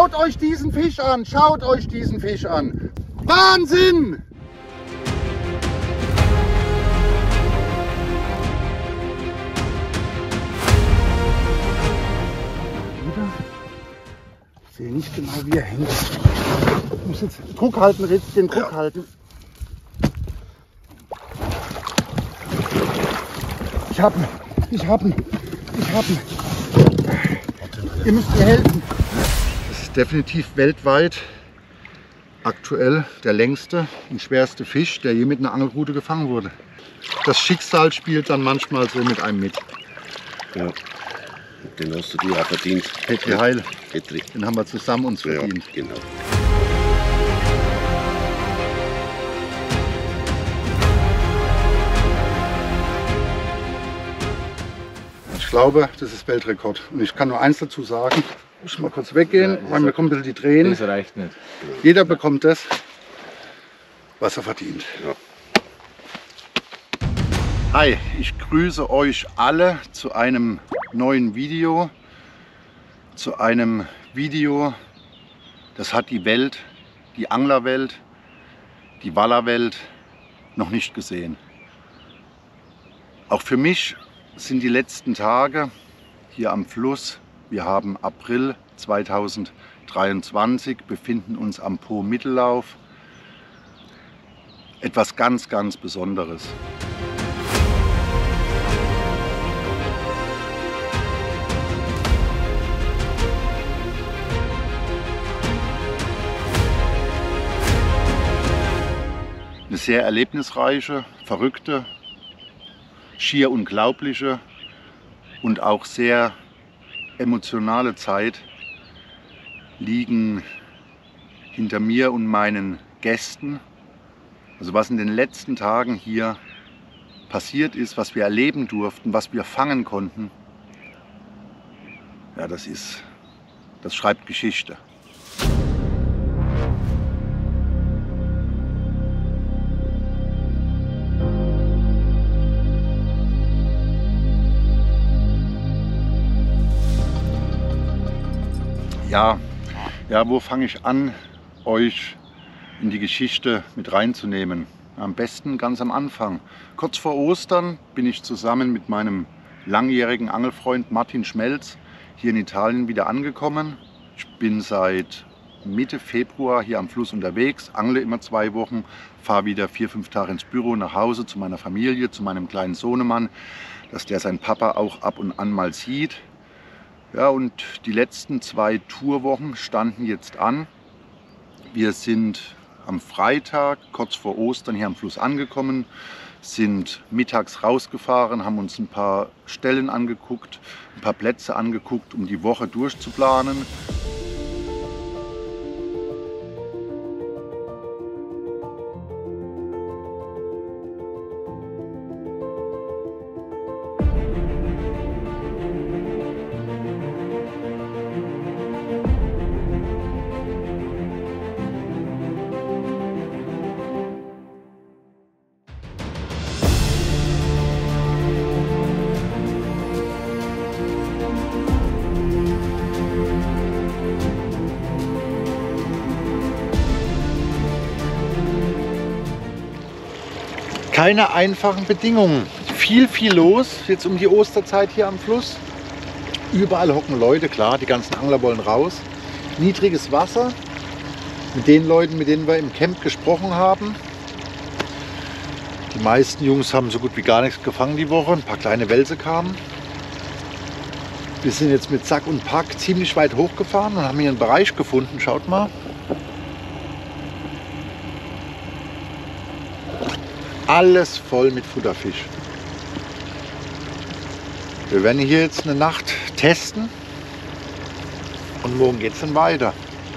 Schaut euch diesen Fisch an, schaut euch diesen Fisch an. Wahnsinn! Ich sehe nicht genau, wie er hängt. Ich muss jetzt Druck halten, Ritz, den Druck halten. Ich hab ihn. Ihr müsst mir helfen. Das ist definitiv weltweit aktuell der längste und schwerste Fisch, der je mit einer Angelrute gefangen wurde. Das Schicksal spielt dann manchmal so mit einem mit. Ja, den hast du dir auch verdient. Petri Heil. Petri. Den haben wir zusammen uns verdient. Ja, genau. Ich glaube, das ist Weltrekord. Und ich kann nur eins dazu sagen. Ich muss mal kurz weggehen, weil mir kommen ein bisschen die Tränen. Das reicht nicht. Jeder bekommt das, was er verdient. Ja. Hi, ich grüße euch alle zu einem neuen Video. Zu einem Video, das hat die Welt, die Anglerwelt, die Wallerwelt noch nicht gesehen. Auch für mich sind die letzten Tage hier am Fluss, wir haben April 2023, befinden uns am Po-Mittellauf, etwas ganz, ganz Besonderes. Eine sehr erlebnisreiche, verrückte, schier unglaubliche und auch sehr emotionale Zeit liegen hinter mir und meinen Gästen. Also was in den letzten Tagen hier passiert ist, was wir erleben durften, was wir fangen konnten, ja, das schreibt Geschichte. Ja, wo fange ich an, euch in die Geschichte mit reinzunehmen? Am besten ganz am Anfang. Kurz vor Ostern bin ich zusammen mit meinem langjährigen Angelfreund Martin Schmelz hier in Italien wieder angekommen. Ich bin seit Mitte Februar hier am Fluss unterwegs, angle immer 2 Wochen, fahre wieder 4, 5 Tage ins Büro nach Hause zu meiner Familie, zu meinem kleinen Sohnemann, dass der seinen Papa auch ab und an mal sieht. Ja, und die letzten 2 Tourwochen standen jetzt an. Wir sind am Freitag, kurz vor Ostern, hier am Fluss angekommen, sind mittags rausgefahren, haben uns ein paar Stellen angeguckt, ein paar Plätze angeguckt, um die Woche durchzuplanen. Keine einfachen Bedingungen. Viel los jetzt um die Osterzeit hier am Fluss. Überall hocken Leute, klar, die ganzen Angler wollen raus. Niedriges Wasser. Mit den Leuten, mit denen wir im Camp gesprochen haben. Die meisten Jungs haben so gut wie gar nichts gefangen die Woche. Ein paar kleine Welse kamen. Wir sind jetzt mit Sack und Pack ziemlich weit hochgefahren und haben hier einen Bereich gefunden. Schaut mal. Alles voll mit Futterfisch. Wir werden hier jetzt eine Nacht testen und morgen geht es dann weiter.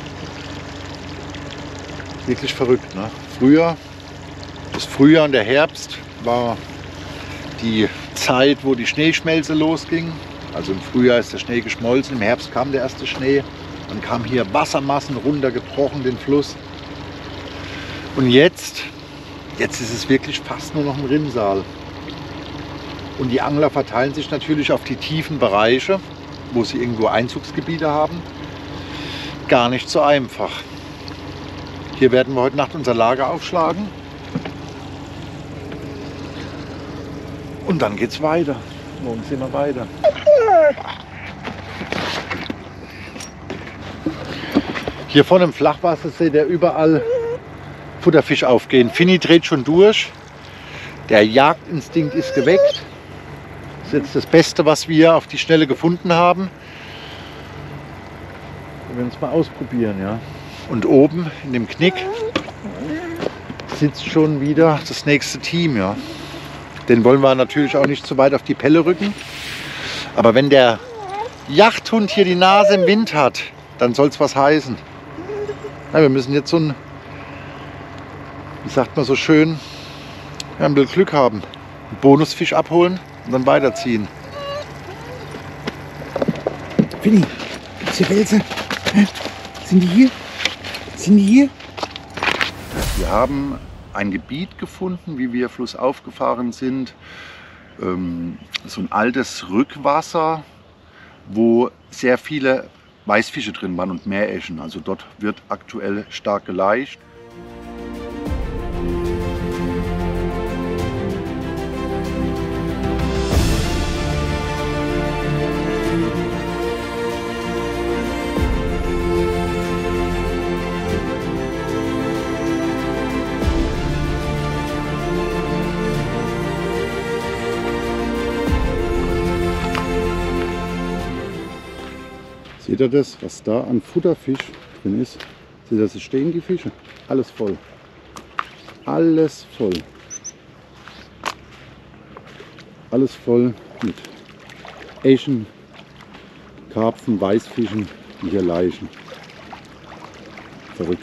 Wirklich verrückt, ne? Das Frühjahr und der Herbst war die Zeit, wo die Schneeschmelze losging. Also im Frühjahr ist der Schnee geschmolzen, im Herbst kam der erste Schnee. Dann kamen hier Wassermassen runtergebrochen den Fluss. Und jetzt ist es wirklich fast nur noch ein Rinnsal. Und die Angler verteilen sich natürlich auf die tiefen Bereiche, wo sie irgendwo Einzugsgebiete haben. gar nicht so einfach. Hier werden wir heute Nacht unser Lager aufschlagen. Und dann geht's weiter. Morgen sehen wir weiter. Hier vorne im Flachwasser seht ihr überall Futterfisch aufgehen. Finny dreht schon durch. Der Jagdinstinkt ist geweckt. Das ist jetzt das Beste, was wir auf die Schnelle gefunden haben. Wir werden es mal ausprobieren, ja. Und oben in dem Knick sitzt schon wieder das nächste Team, ja. Den wollen wir natürlich auch nicht zu weit auf die Pelle rücken. Aber wenn der Jagdhund hier die Nase im Wind hat, dann soll es was heißen. Ja, wir müssen jetzt so ein, wie sagt man so schön, ja, ein bisschen Glück haben. Einen Bonusfisch abholen und dann weiterziehen. Finny, gibt's hier Welse? Sind die hier? Sind die hier? Wir haben ein Gebiet gefunden, wie wir flussauf gefahren sind. So ein altes Rückwasser, wo sehr viele Weißfische drin waren und Meereschen. Also dort wird aktuell stark gelaicht. Seht ihr das, was da an Futterfisch drin ist? Seht ihr, das stehen die Fische? Alles voll. Alles voll. Alles voll mit Eschen, Karpfen, Weißfischen, die hier laichen. Verrückt.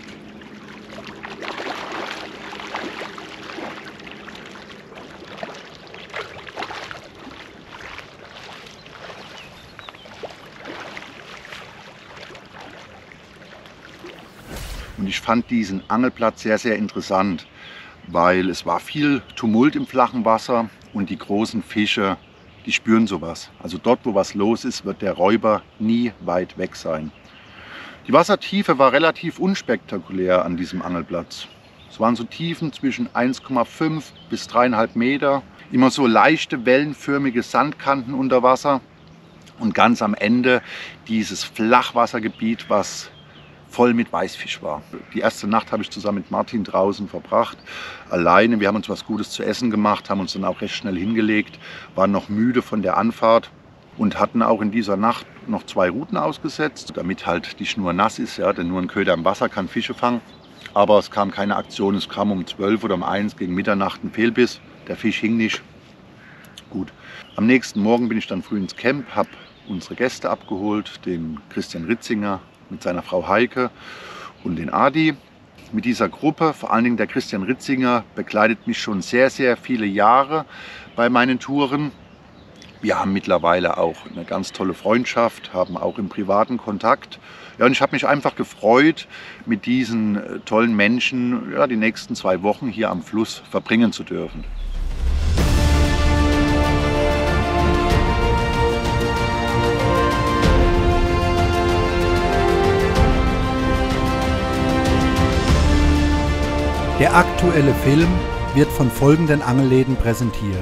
Und ich fand diesen Angelplatz sehr, sehr interessant, weil es war viel Tumult im flachen Wasser und die großen Fische, die spüren sowas. Also dort, wo was los ist, wird der Räuber nie weit weg sein. Die Wassertiefe war relativ unspektakulär an diesem Angelplatz. Es waren so Tiefen zwischen 1,5 bis 3,5 Meter, immer so leichte wellenförmige Sandkanten unter Wasser und ganz am Ende dieses Flachwassergebiet, was voll mit Weißfisch war. Die erste Nacht habe ich zusammen mit Martin draußen verbracht, alleine. Wir haben uns was Gutes zu essen gemacht, haben uns dann auch recht schnell hingelegt, waren noch müde von der Anfahrt und hatten auch in dieser Nacht noch 2 Ruten ausgesetzt, damit halt die Schnur nass ist, ja, denn nur ein Köder im Wasser kann Fische fangen. Aber es kam keine Aktion, es kam um 12 oder um 1 gegen Mitternacht ein Fehlbiss, der Fisch hing nicht. Gut. Am nächsten Morgen bin ich dann früh ins Camp, habe unsere Gäste abgeholt, den Christian Ritzinger mit seiner Frau Heike und den Adi. Mit dieser Gruppe, vor allen Dingen der Christian Ritzinger, begleitet mich schon sehr, sehr viele Jahre bei meinen Touren. Wir haben mittlerweile auch eine ganz tolle Freundschaft, haben auch im privaten Kontakt. Ja, und ich habe mich einfach gefreut, mit diesen tollen Menschen ja, die nächsten 2 Wochen hier am Fluss verbringen zu dürfen. Der aktuelle Film wird von folgenden Angelläden präsentiert.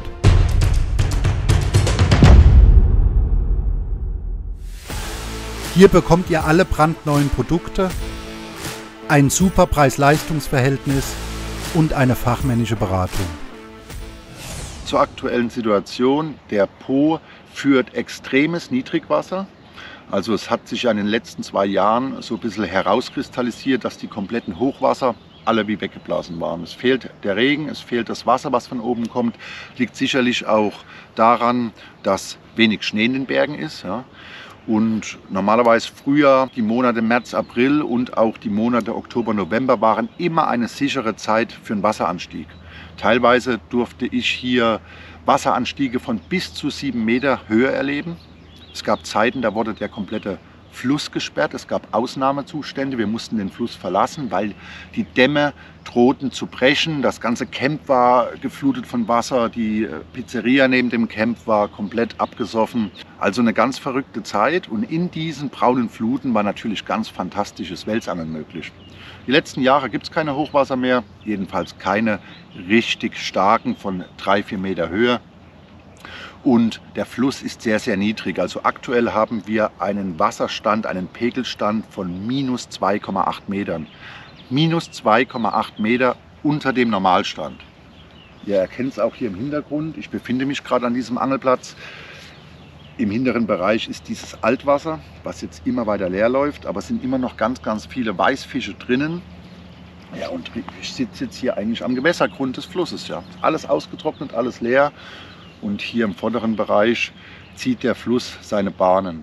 Hier bekommt ihr alle brandneuen Produkte, ein super Preis-Leistungs-Verhältnis und eine fachmännische Beratung. Zur aktuellen Situation, der Po führt extremes Niedrigwasser. Also es hat sich ja in den letzten 2 Jahren so ein bisschen herauskristallisiert, dass die kompletten Hochwasser alle wie weggeblasen waren. Es fehlt der Regen, es fehlt das Wasser, was von oben kommt. Liegt sicherlich auch daran, dass wenig Schnee in den Bergen ist. Ja. Und normalerweise früher, die Monate März, April und auch die Monate Oktober, November waren immer eine sichere Zeit für einen Wasseranstieg. Teilweise durfte ich hier Wasseranstiege von bis zu 7 Meter Höhe erleben. Es gab Zeiten, da wurde der komplette Fluss gesperrt. Es gab Ausnahmezustände. Wir mussten den Fluss verlassen, weil die Dämme drohten zu brechen. Das ganze Camp war geflutet von Wasser. Die Pizzeria neben dem Camp war komplett abgesoffen. Also eine ganz verrückte Zeit. Und in diesen braunen Fluten war natürlich ganz fantastisches Welsangeln möglich. Die letzten Jahre gibt es keine Hochwasser mehr. Jedenfalls keine richtig starken von 3-4 Meter Höhe. Und der Fluss ist sehr, sehr niedrig. Also aktuell haben wir einen Wasserstand, einen Pegelstand von minus 2,8 Metern. Minus 2,8 Meter unter dem Normalstand. Ihr erkennt es auch hier im Hintergrund. Ich befinde mich gerade an diesem Angelplatz. Im hinteren Bereich ist dieses Altwasser, was jetzt immer weiter leer läuft. Aber es sind immer noch ganz, ganz viele Weißfische drinnen. Ja, und ich sitze jetzt hier eigentlich am Gewässergrund des Flusses. Ja. Alles ausgetrocknet, alles leer. Und hier im vorderen Bereich zieht der Fluss seine Bahnen.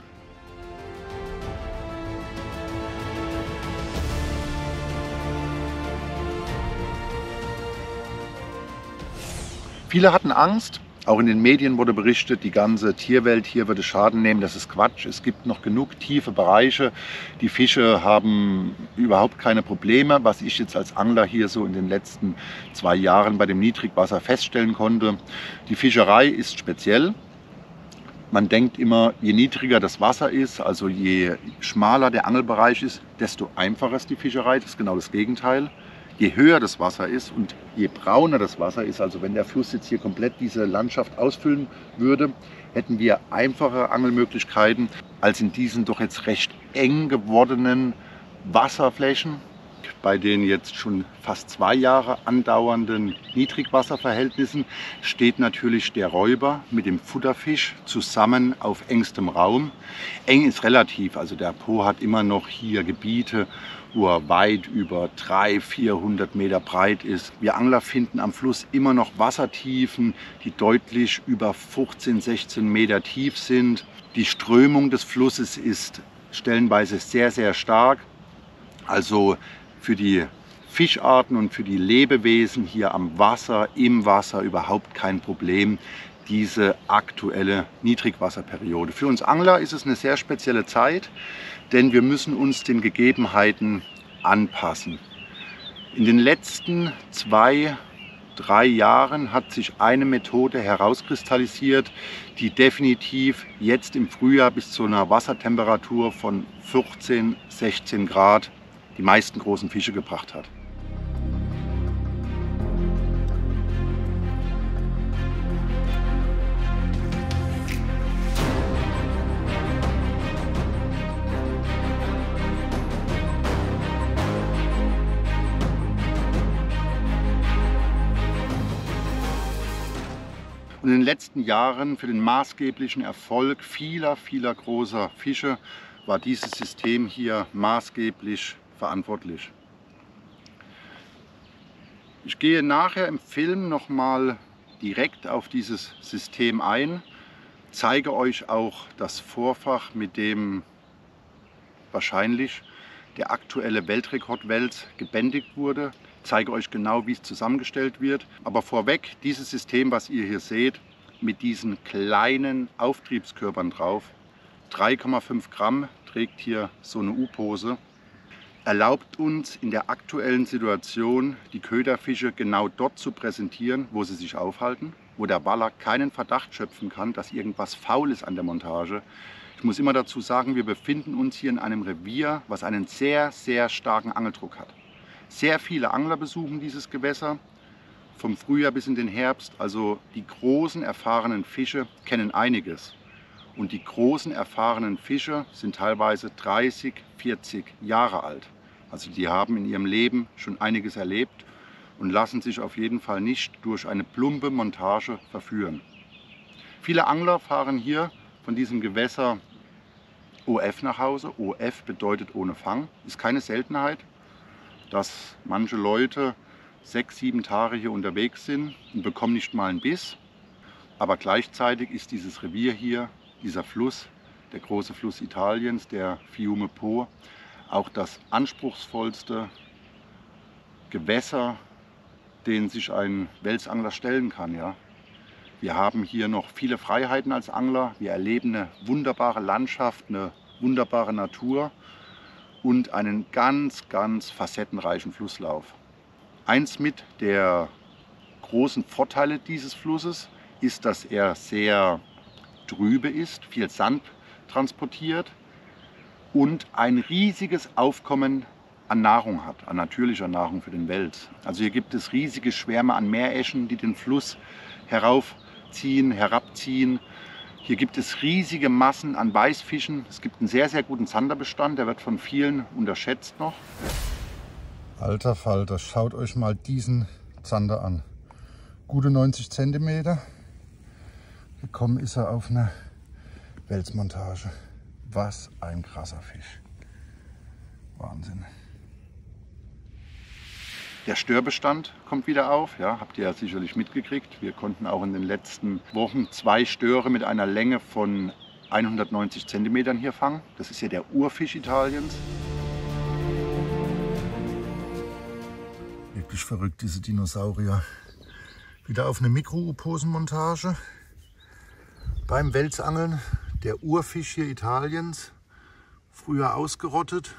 Viele hatten Angst. Auch in den Medien wurde berichtet, die ganze Tierwelt hier würde Schaden nehmen. Das ist Quatsch. Es gibt noch genug tiefe Bereiche. Die Fische haben überhaupt keine Probleme, was ich jetzt als Angler hier so in den letzten 2 Jahren bei dem Niedrigwasser feststellen konnte. Die Fischerei ist speziell. Man denkt immer, je niedriger das Wasser ist, also je schmaler der Angelbereich ist, desto einfacher ist die Fischerei. Das ist genau das Gegenteil. Je höher das Wasser ist und je brauner das Wasser ist, also wenn der Fluss jetzt hier komplett diese Landschaft ausfüllen würde, hätten wir einfache Angelmöglichkeiten als in diesen doch jetzt recht eng gewordenen Wasserflächen. Bei den jetzt schon fast 2 Jahre andauernden Niedrigwasserverhältnissen steht natürlich der Räuber mit dem Futterfisch zusammen auf engstem Raum. Eng ist relativ, also der Po hat immer noch hier Gebiete, wo er weit über 300-400 Meter breit ist. Wir Angler finden am Fluss immer noch Wassertiefen, die deutlich über 15-16 Meter tief sind. Die Strömung des Flusses ist stellenweise sehr, sehr stark. Also für die Fischarten und für die Lebewesen hier am Wasser, im Wasser überhaupt kein Problem, diese aktuelle Niedrigwasserperiode. Für uns Angler ist es eine sehr spezielle Zeit, denn wir müssen uns den Gegebenheiten anpassen. In den letzten 2-3 Jahren hat sich eine Methode herauskristallisiert, die definitiv jetzt im Frühjahr bis zu einer Wassertemperatur von 14-16 Grad die meisten großen Fische gebracht hat. Und in den letzten Jahren für den maßgeblichen Erfolg vieler großer Fische war dieses System hier maßgeblich verantwortlich. Ich gehe nachher im Film nochmal direkt auf dieses System ein, zeige euch auch das Vorfach, mit dem wahrscheinlich der aktuelle Weltrekordwels gebändigt wurde. Zeige euch genau, wie es zusammengestellt wird. Aber vorweg, dieses System, was ihr hier seht, mit diesen kleinen Auftriebskörpern drauf, 3,5 Gramm trägt hier so eine U-Pose, erlaubt uns in der aktuellen Situation die Köderfische genau dort zu präsentieren, wo sie sich aufhalten, wo der Waller keinen Verdacht schöpfen kann, dass irgendwas faul ist an der Montage. Ich muss immer dazu sagen, wir befinden uns hier in einem Revier, was einen sehr, sehr starken Angeldruck hat. Sehr viele Angler besuchen dieses Gewässer, vom Frühjahr bis in den Herbst. Also die großen, erfahrenen Fische kennen einiges. Und die großen, erfahrenen Fische sind teilweise 30, 40 Jahre alt. Also die haben in ihrem Leben schon einiges erlebt und lassen sich auf jeden Fall nicht durch eine plumpe Montage verführen. Viele Angler fahren hier von diesem Gewässer OF nach Hause. OF bedeutet ohne Fang, ist keine Seltenheit, dass manche Leute 6-7 Tage hier unterwegs sind und bekommen nicht mal einen Biss. Aber gleichzeitig ist dieses Revier hier, dieser Fluss, der große Fluss Italiens, der Fiume Po, auch das anspruchsvollste Gewässer, den sich ein Welsangler stellen kann. Ja. Wir haben hier noch viele Freiheiten als Angler. Wir erleben eine wunderbare Landschaft, eine wunderbare Natur und einen ganz, ganz facettenreichen Flusslauf. Eins mit der großen Vorteile dieses Flusses ist, dass er sehr trübe ist, viel Sand transportiert und ein riesiges Aufkommen an Nahrung hat, an natürlicher Nahrung für den Wels. Also hier gibt es riesige Schwärme an Meereschen, die den Fluss heraufziehen, herabziehen. Hier gibt es riesige Massen an Weißfischen. Es gibt einen sehr, sehr guten Zanderbestand, der wird von vielen unterschätzt noch. Alter Falter, schaut euch mal diesen Zander an. Gute 90 cm. Gekommen ist er auf eine Welsmontage. Was ein krasser Fisch. Wahnsinn. Der Störbestand kommt wieder auf, ja, habt ihr ja sicherlich mitgekriegt. Wir konnten auch in den letzten Wochen 2 Störe mit einer Länge von 190 cm hier fangen. Das ist ja der Urfisch Italiens. Wirklich verrückt, diese Dinosaurier. Wieder auf eine Mikro-U-Posenmontage. Beim Welsangeln, der Urfisch hier Italiens, früher ausgerottet.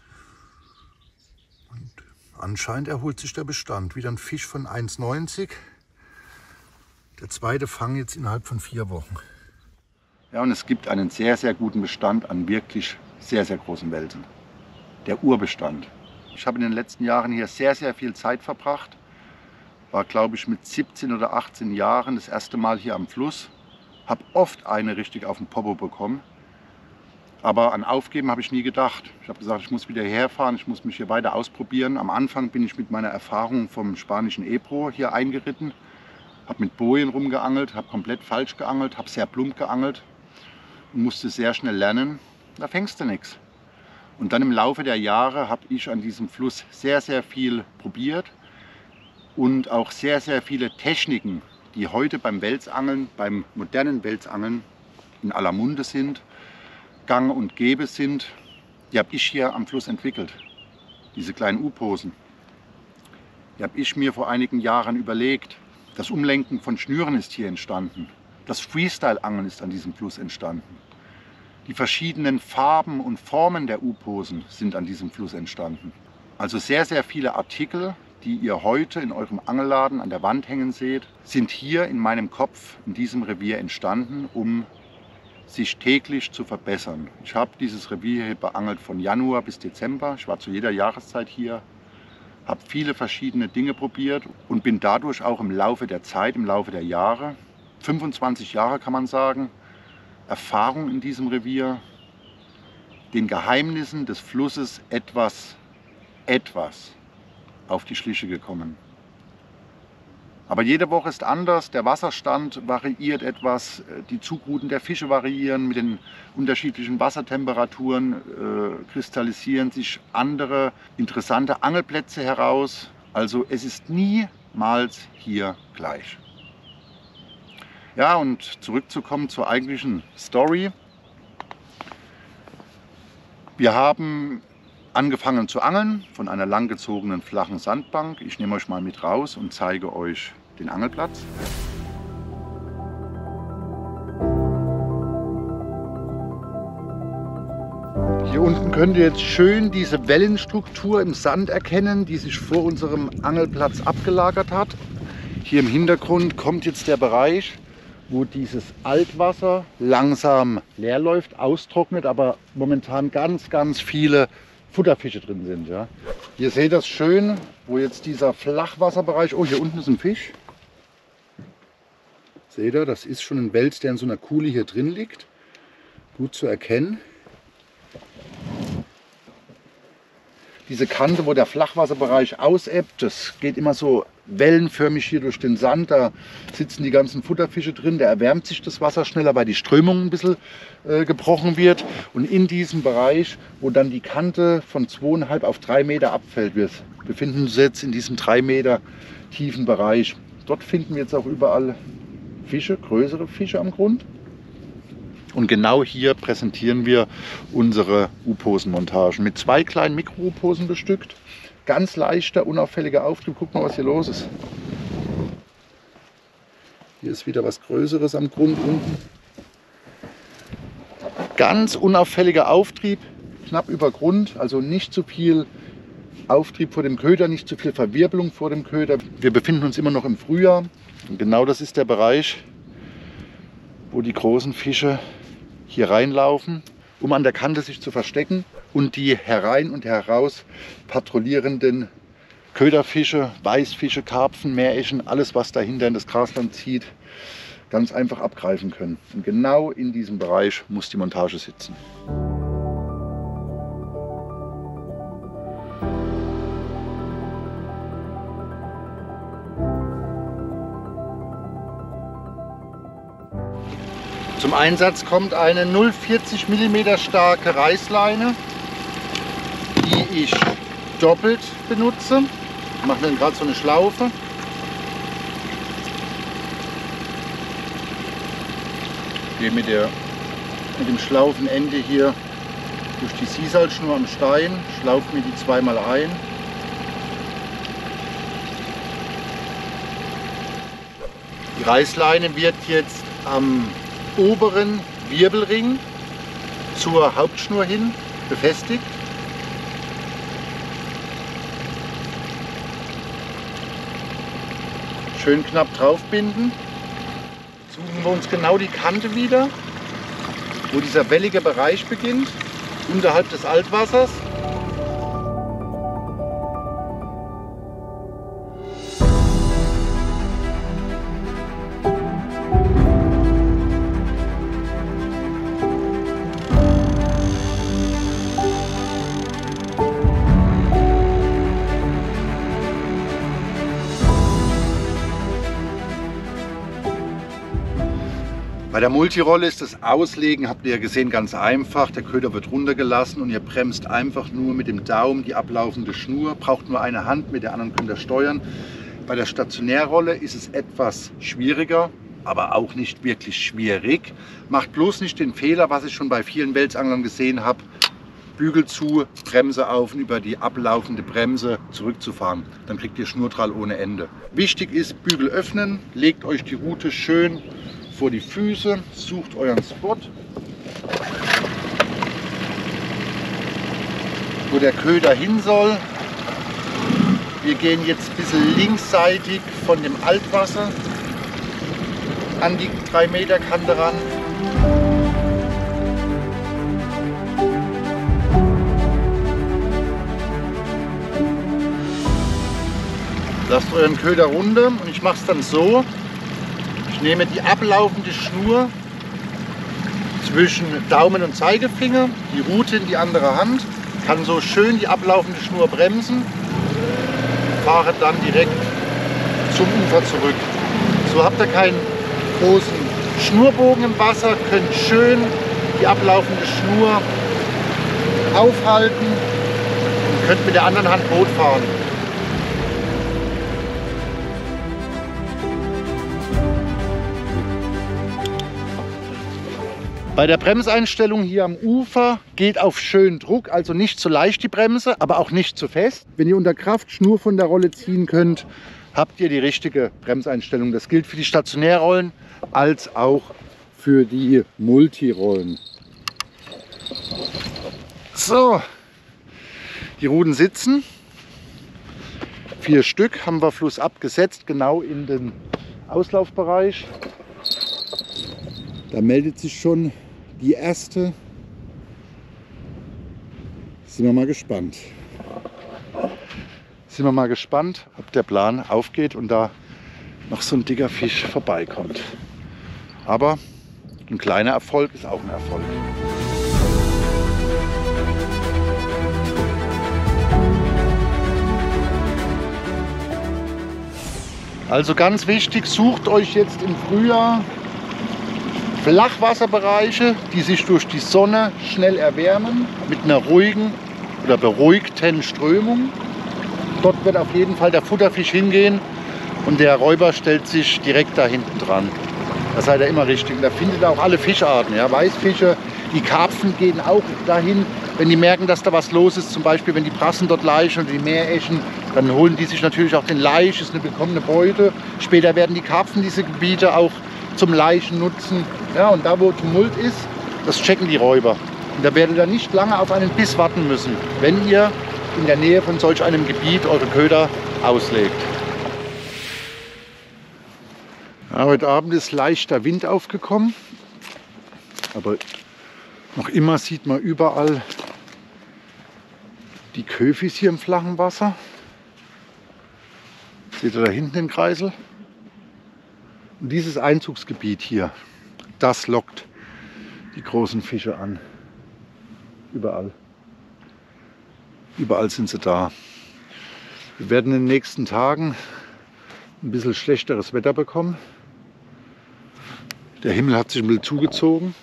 Und anscheinend erholt sich der Bestand. Wieder ein Fisch von 1,90. Der zweite Fang jetzt innerhalb von 4 Wochen. Ja, und es gibt einen sehr, sehr guten Bestand an wirklich sehr, sehr großen Welsen. Der Urbestand. Ich habe in den letzten Jahren hier sehr, sehr viel Zeit verbracht. War, glaube ich, mit 17 oder 18 Jahren das erste Mal hier am Fluss. Habe oft eine richtig auf den Popo bekommen. Aber an Aufgeben habe ich nie gedacht. Ich habe gesagt, ich muss wieder herfahren, ich muss mich hier weiter ausprobieren. Am Anfang bin ich mit meiner Erfahrung vom spanischen Ebro hier eingeritten. Habe mit Bojen rumgeangelt, habe komplett falsch geangelt, habe sehr plump geangelt und musste sehr schnell lernen. Da fängst du nichts. Und dann im Laufe der Jahre habe ich an diesem Fluss sehr, sehr viel probiert und auch sehr, sehr viele Techniken, die heute beim Welsangeln, beim modernen Welsangeln in aller Munde sind, gang und gäbe sind, die habe ich hier am Fluss entwickelt. Diese kleinen U-Posen. Die habe ich mir vor einigen Jahren überlegt. Das Umlenken von Schnüren ist hier entstanden. Das Freestyle-Angeln ist an diesem Fluss entstanden. Die verschiedenen Farben und Formen der U-Posen sind an diesem Fluss entstanden. Also sehr, sehr viele Artikel, die ihr heute in eurem Angelladen an der Wand hängen seht, sind hier in meinem Kopf, in diesem Revier entstanden, um sich täglich zu verbessern. Ich habe dieses Revier hier beangelt von Januar bis Dezember. Ich war zu jeder Jahreszeit hier, habe viele verschiedene Dinge probiert und bin dadurch auch im Laufe der Zeit, im Laufe der Jahre, 25 Jahre kann man sagen, Erfahrung in diesem Revier, den Geheimnissen des Flusses etwas auf die Schliche gekommen. Aber jede Woche ist anders, der Wasserstand variiert etwas, die Zugrouten der Fische variieren, mit den unterschiedlichen Wassertemperaturen kristallisieren sich andere interessante Angelplätze heraus. Also es ist niemals hier gleich. Ja, und zurückzukommen zur eigentlichen Story. Wir haben angefangen zu angeln von einer langgezogenen flachen Sandbank. Ich nehme euch mal mit raus und zeige euch den Angelplatz. Hier unten könnt ihr jetzt schön diese Wellenstruktur im Sand erkennen, die sich vor unserem Angelplatz abgelagert hat. Hier im Hintergrund kommt jetzt der Bereich, wo dieses Altwasser langsam leer läuft, austrocknet, aber momentan ganz, ganz viele Futterfische drin sind. Ja. Ihr seht das schön, wo jetzt dieser Flachwasserbereich, oh, hier unten ist ein Fisch. Seht ihr, das ist schon ein Wels, der in so einer Kuhle hier drin liegt. Gut zu erkennen. Diese Kante, wo der Flachwasserbereich ausebbt, das geht immer so wellenförmig hier durch den Sand. Da sitzen die ganzen Futterfische drin. Da erwärmt sich das Wasser schneller, weil die Strömung ein bisschen gebrochen wird. Und in diesem Bereich, wo dann die Kante von 2,5 auf 3 Meter abfällt, wir befinden uns jetzt in diesem 3 Meter tiefen Bereich. Dort finden wir jetzt auch überall Fische, größere Fische am Grund. Und genau hier präsentieren wir unsere U-Posen-Montagen mit 2 kleinen Mikro-U-Posen bestückt. Ganz leichter, unauffälliger Auftrieb. Guck mal, was hier los ist. Hier ist wieder was Größeres am Grund unten. Ganz unauffälliger Auftrieb, knapp über Grund, also nicht zu viel Auftrieb vor dem Köder, nicht zu viel Verwirbelung vor dem Köder. Wir befinden uns immer noch im Frühjahr und genau das ist der Bereich, wo die großen Fische hier reinlaufen, um an der Kante sich zu verstecken und die herein und heraus patrouillierenden Köderfische, Weißfische, Karpfen, Meereschen, alles was dahinter in das Grasland zieht, ganz einfach abgreifen können. Und genau in diesem Bereich muss die Montage sitzen. Zum Einsatz kommt eine 0,40 mm starke Reißleine, die ich doppelt benutze. Ich mache dann gerade so eine Schlaufe. Gehe mit dem Schlaufenende hier durch die Sisal-Schnur am Stein, schlaufe mir die zweimal ein. Die Reißleine wird jetzt am oberen Wirbelring zur Hauptschnur hin befestigt. Schön knapp drauf binden. Suchen wir uns genau die Kante wieder, wo dieser wellige Bereich beginnt, unterhalb des Altwassers. Bei der Multirolle ist das Auslegen, habt ihr ja gesehen, ganz einfach. Der Köder wird runtergelassen und ihr bremst einfach nur mit dem Daumen die ablaufende Schnur. Braucht nur eine Hand, mit der anderen könnt ihr steuern. Bei der Stationärrolle ist es etwas schwieriger, aber auch nicht wirklich schwierig. Macht bloß nicht den Fehler, was ich schon bei vielen Welsanglern gesehen habe. Bügel zu, Bremse auf und über die ablaufende Bremse zurückzufahren. Dann kriegt ihr Schnurdrall ohne Ende. Wichtig ist, Bügel öffnen, legt euch die Rute schön vor die Füße, sucht euren Spot, wo der Köder hin soll. Wir gehen jetzt ein bisschen linksseitig von dem Altwasser an die 3 Meter Kante ran. Lasst euren Köder runter und ich mache es dann so. Ich nehme die ablaufende Schnur zwischen Daumen und Zeigefinger, die Rute in die andere Hand, kann so schön die ablaufende Schnur bremsen, fahre dann direkt zum Ufer zurück. So habt ihr keinen großen Schnurbogen im Wasser, könnt schön die ablaufende Schnur aufhalten und könnt mit der anderen Hand Boot fahren. Bei der Bremseinstellung hier am Ufer geht auf schönen Druck, also nicht zu leicht die Bremse, aber auch nicht zu fest. Wenn ihr unter Kraft Schnur von der Rolle ziehen könnt, habt ihr die richtige Bremseinstellung. Das gilt für die Stationärrollen als auch für die Multirollen. So, die Ruden sitzen. 4 Stück haben wir flussab gesetzt, genau in den Auslaufbereich. Da meldet sich schon die erste. Sind wir mal gespannt. Sind wir mal gespannt, ob der Plan aufgeht und da noch so ein dicker Fisch vorbeikommt. Aber ein kleiner Erfolg ist auch ein Erfolg. Also ganz wichtig, sucht euch jetzt im Frühjahr Flachwasserbereiche, die sich durch die Sonne schnell erwärmen, mit einer ruhigen oder beruhigten Strömung. Dort wird auf jeden Fall der Futterfisch hingehen und der Räuber stellt sich direkt da hinten dran. Da seid ihr immer richtig. Und da findet ihr auch alle Fischarten. Ja? Weißfische, die Karpfen gehen auch dahin, wenn die merken, dass da was los ist. Zum Beispiel, wenn die Brassen dort laichen oder die Meereschen, dann holen die sich natürlich auch den Laich, ist eine willkommene Beute. Später werden die Karpfen diese Gebiete auch zum Laichen nutzen. Ja, und da, wo Tumult ist, Das checken die Räuber. Und da werdet ihr nicht lange auf einen Biss warten müssen, wenn ihr in der Nähe von solch einem Gebiet eure Köder auslegt. Ja, heute Abend ist leichter Wind aufgekommen, aber noch immer sieht man überall die Köfis hier im flachen Wasser. Seht ihr da hinten den Kreisel? Und dieses Einzugsgebiet hier, das lockt die großen Fische an. Überall. Überall sind sie da. Wir werden in den nächsten Tagen ein bisschen schlechteres Wetter bekommen. Der Himmel hat sich ein bisschen zugezogen.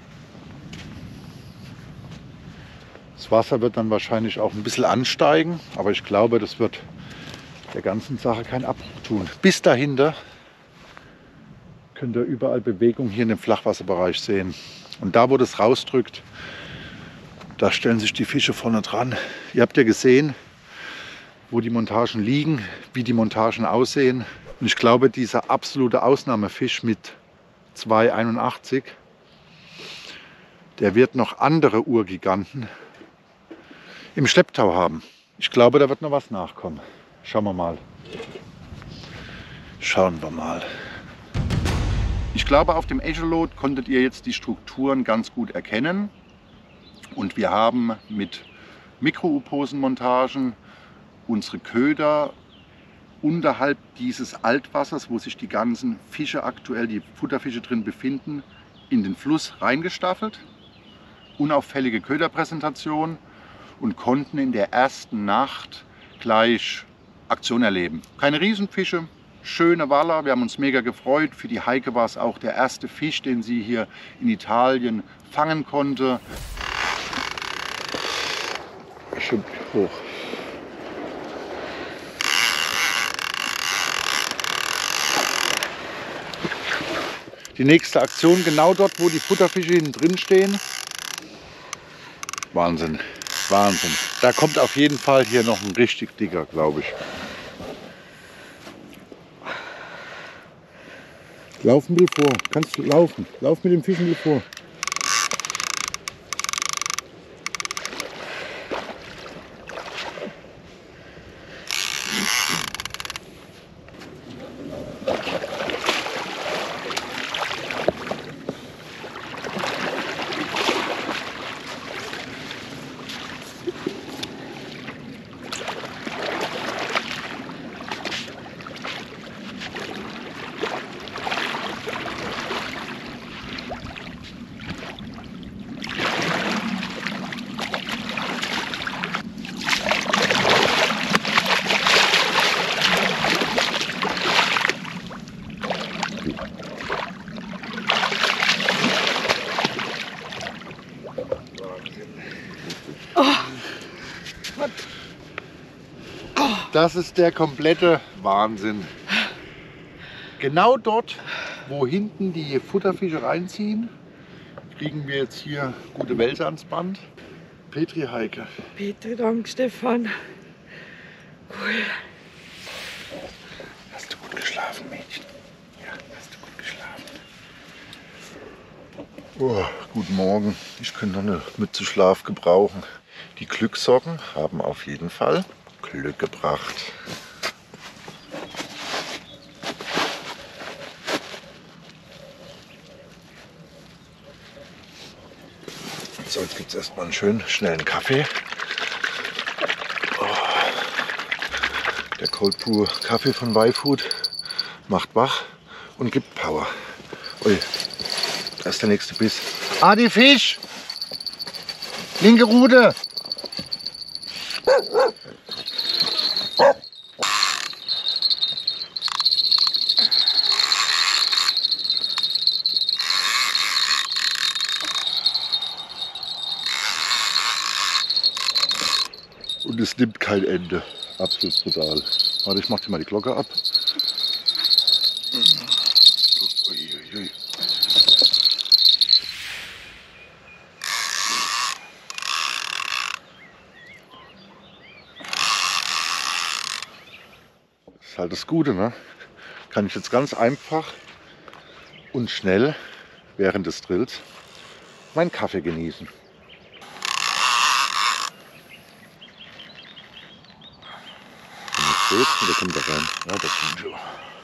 Das Wasser wird dann wahrscheinlich auch ein bisschen ansteigen, aber ich glaube, das wird der ganzen Sache keinen Abbruch tun. Bis dahinter könnt ihr überall Bewegung hier in dem Flachwasserbereich sehen. Und da, wo das rausdrückt, da stellen sich die Fische vorne dran. Ihr habt ja gesehen, wo die Montagen liegen, wie die Montagen aussehen. Und ich glaube, dieser absolute Ausnahmefisch mit 2,81, der wird noch andere Urgiganten im Schlepptau haben. Ich glaube, da wird noch was nachkommen. Schauen wir mal. Schauen wir mal. Ich glaube, auf dem Echolot konntet ihr jetzt die Strukturen ganz gut erkennen. Und wir haben mit Mikro-U-Posen-Montagen unsere Köder unterhalb dieses Altwassers, wo sich die ganzen Fische aktuell, die Futterfische drin befinden, in den Fluss reingestaffelt. Unauffällige Köderpräsentation und konnten in der ersten Nacht gleich Aktion erleben. Keine Riesenfische, schöne Waller, wir haben uns mega gefreut. Für die Heike war es auch der erste Fisch, den sie hier in Italien fangen konnte. Schön hoch. Die nächste Aktion genau dort, wo die Futterfische hinten drin stehen. Wahnsinn, Wahnsinn. Da kommt auf jeden Fall hier noch ein richtig dicker, glaube ich. Lauf ein bisschen vor, kannst du laufen. Lauf mit dem Fisch ein bisschen vor. Das ist der komplette Wahnsinn. Genau dort, wo hinten die Futterfische reinziehen, kriegen wir jetzt hier gute Welse ans Band. Petri, Heike. Petri, danke Stefan. Cool. Hast du gut geschlafen, Mädchen? Ja, hast du gut geschlafen? Oh, guten Morgen. Ich könnte noch eine Mütze Schlaf gebrauchen. Die Glückssocken haben auf jeden Fall Glück gebracht. So, jetzt gibt es erstmal einen schönen, schnellen Kaffee. Oh, der Cold Brew Kaffee von Y-Food macht wach und gibt Power. Ui, da ist der nächste Biss. Ah, die Fisch! Linke Rute! Und es nimmt kein Ende. Absolut brutal. Warte, ich mach dir mal die Glocke ab. Uiuiui. Das ist halt das Gute, ne? Kann ich jetzt ganz einfach und schnell während des Drills meinen Kaffee genießen. Wenn ihr seht, der kommt da rein. Ja, das kommt schon.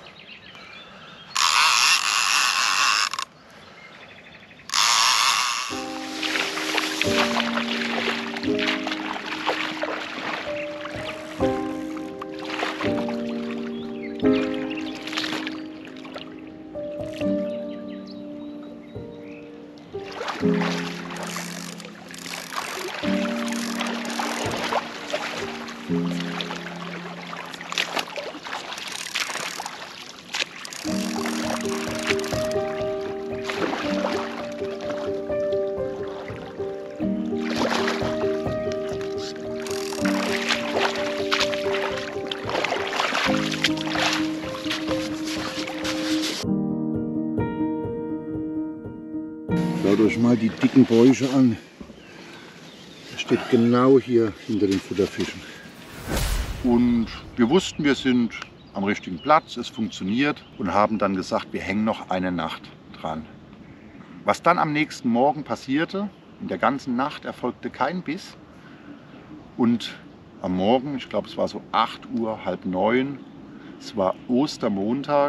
Schaut euch mal die dicken Bäuche an. Er steht genau hier hinter den Futterfischen. Und wir wussten, wir sind am richtigen Platz, es funktioniert und haben dann gesagt, wir hängen noch eine Nacht dran. Was dann am nächsten Morgen passierte, in der ganzen Nacht erfolgte kein Biss. Und am Morgen, ich glaube es war so 8 Uhr, halb 9, es war Ostermontag,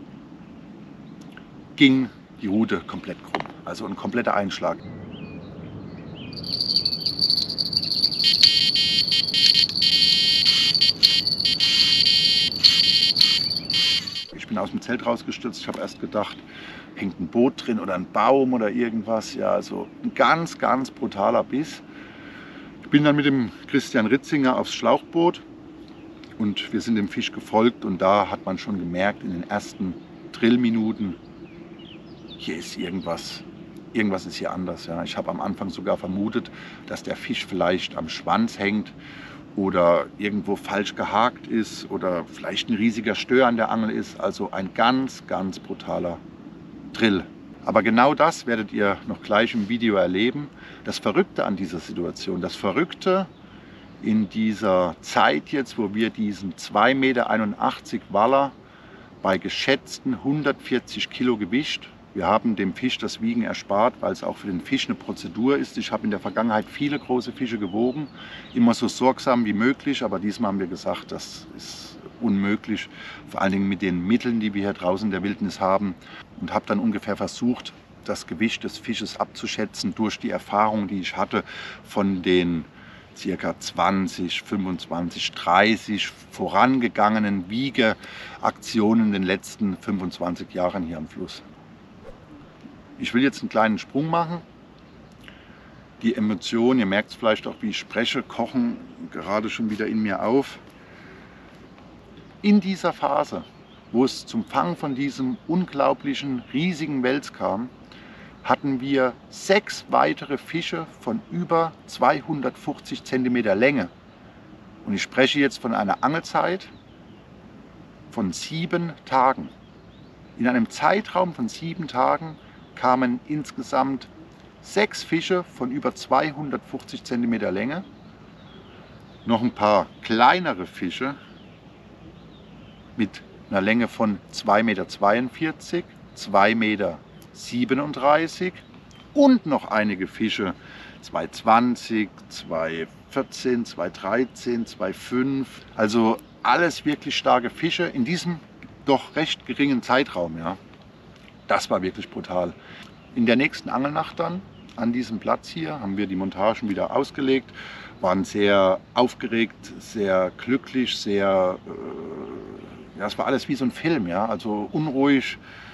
ging die Route komplett krumm. Also ein kompletter Einschlag. Ich bin aus dem Zelt rausgestürzt. Ich habe erst gedacht, hängt ein Boot drin oder ein Baum oder irgendwas. Ja, also ein ganz, ganz brutaler Biss. Ich bin dann mit dem Christian Ritzinger aufs Schlauchboot und wir sind dem Fisch gefolgt. Und da hat man schon gemerkt, in den ersten Drillminuten, hier ist irgendwas ist hier anders. Ja. Ich habe am Anfang sogar vermutet, dass der Fisch vielleicht am Schwanz hängt oder irgendwo falsch gehakt ist oder vielleicht ein riesiger Stör an der Angel ist. Also ein ganz, ganz brutaler Drill. Aber genau das werdet ihr noch gleich im Video erleben. Das Verrückte an dieser Situation, das Verrückte in dieser Zeit jetzt, wo wir diesen 2,81 Meter Waller bei geschätzten 140 Kilo Gewicht, wir haben dem Fisch das Wiegen erspart, weil es auch für den Fisch eine Prozedur ist. Ich habe in der Vergangenheit viele große Fische gewogen, immer so sorgsam wie möglich, aber diesmal haben wir gesagt, das ist unmöglich, vor allen Dingen mit den Mitteln, die wir hier draußen in der Wildnis haben, und habe dann ungefähr versucht, das Gewicht des Fisches abzuschätzen durch die Erfahrung, die ich hatte von den ca. 20, 25, 30 vorangegangenen Wiegeaktionen in den letzten 25 Jahren hier am Fluss. Ich will jetzt einen kleinen Sprung machen. Die Emotionen, ihr merkt es vielleicht auch, wie ich spreche, kochen gerade schon wieder in mir auf. In dieser Phase, wo es zum Fang von diesem unglaublichen, riesigen Wels kam, hatten wir 6 weitere Fische von über 250 cm Länge. Und ich spreche jetzt von einer Angelzeit von 7 Tagen. In einem Zeitraum von 7 Tagen kamen insgesamt 6 Fische von über 250 cm Länge, noch ein paar kleinere Fische mit einer Länge von 2,42 Meter, 2,37 Meter und noch einige Fische 2,20, 2,14, 2,13, 2,5. Also alles wirklich starke Fische in diesem doch recht geringen Zeitraum. Ja. Das war wirklich brutal. In der nächsten Angelnacht dann, an diesem Platz hier, haben wir die Montagen wieder ausgelegt, waren sehr aufgeregt, sehr glücklich, sehr, ja, es war alles wie so ein Film, ja, also unruhig.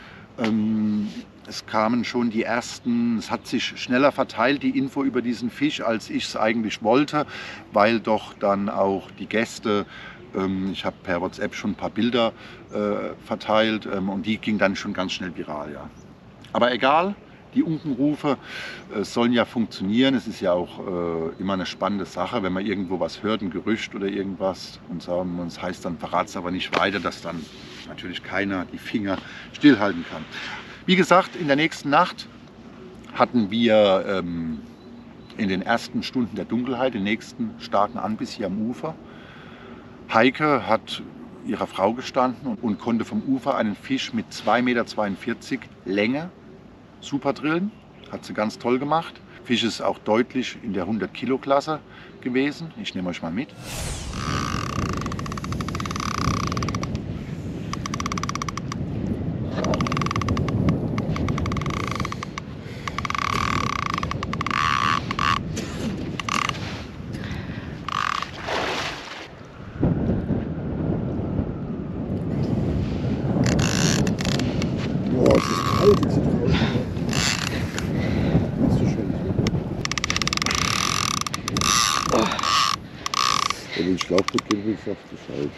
Es kamen schon die ersten, es hat sich schneller verteilt, die Info über diesen Fisch, als ich es eigentlich wollte, weil doch dann auch die Gäste, ich habe per WhatsApp schon ein paar Bilder verteilt und die ging dann schon ganz schnell viral. Ja. Aber egal, die Unkenrufe sollen ja funktionieren. Es ist ja auch immer eine spannende Sache, wenn man irgendwo was hört, ein Gerücht oder irgendwas, und es heißt dann, verrat es aber nicht weiter, dass dann natürlich keiner die Finger stillhalten kann. Wie gesagt, in der nächsten Nacht hatten wir in den ersten Stunden der Dunkelheit den nächsten starken Anbiss hier am Ufer. Heike hat ihrer Frau gestanden und konnte vom Ufer einen Fisch mit 2,42 Meter Länge super drillen. Hat sie ganz toll gemacht. Fisch ist auch deutlich in der 100 Kilo Klasse gewesen. Ich nehme euch mal mit. Boah, es ist kalt jetzt hier draußen. Machst du schön. Wenn ich Schlauchboot geben will, sagst du Scheiße.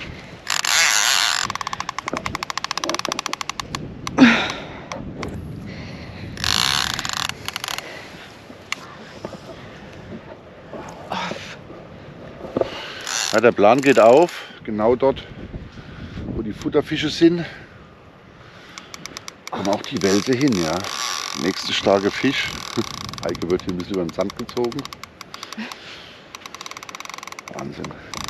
Ja, der Plan geht auf, genau dort, wo die Futterfische sind. Kommen auch die Welse hin, ja. Nächste starke Fisch. Heike wird hier ein bisschen über den Sand gezogen. Wahnsinn.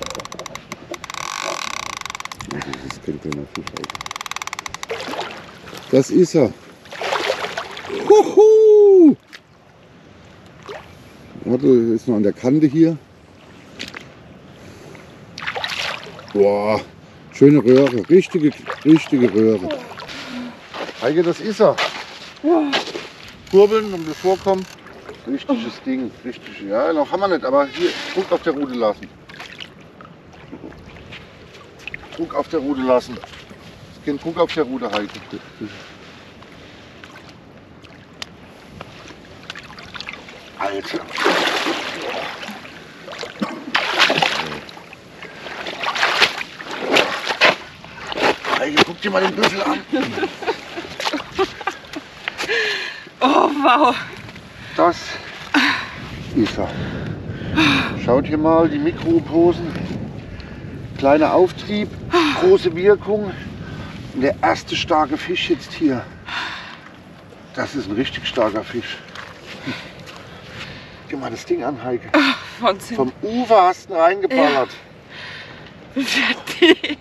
Ja, das ist kein kleiner Fisch. Das ist er. Huhu! Warte, ist noch an der Kante hier. Boah, schöne Röhre, richtige Röhre. Heike, das ist er. Kurbeln und bevorkommen. Richtiges Ding, richtig. Ja, noch haben wir nicht, aber hier, Druck auf der Rute lassen. Druck auf der Rute lassen. Es geht Druck auf der Rute, Heike. Alter. Heike, guck dir mal den Büffel an. Oh, wow. Das ist er. Schaut hier mal, die Mikroposen. Kleiner Auftrieb, große Wirkung. Und der erste starke Fisch jetzt hier. Das ist ein richtig starker Fisch. Guck dir mal das Ding an, Heike. Wahnsinn. Vom Ufer hast du ihn reingeballert. Ja. Fertig.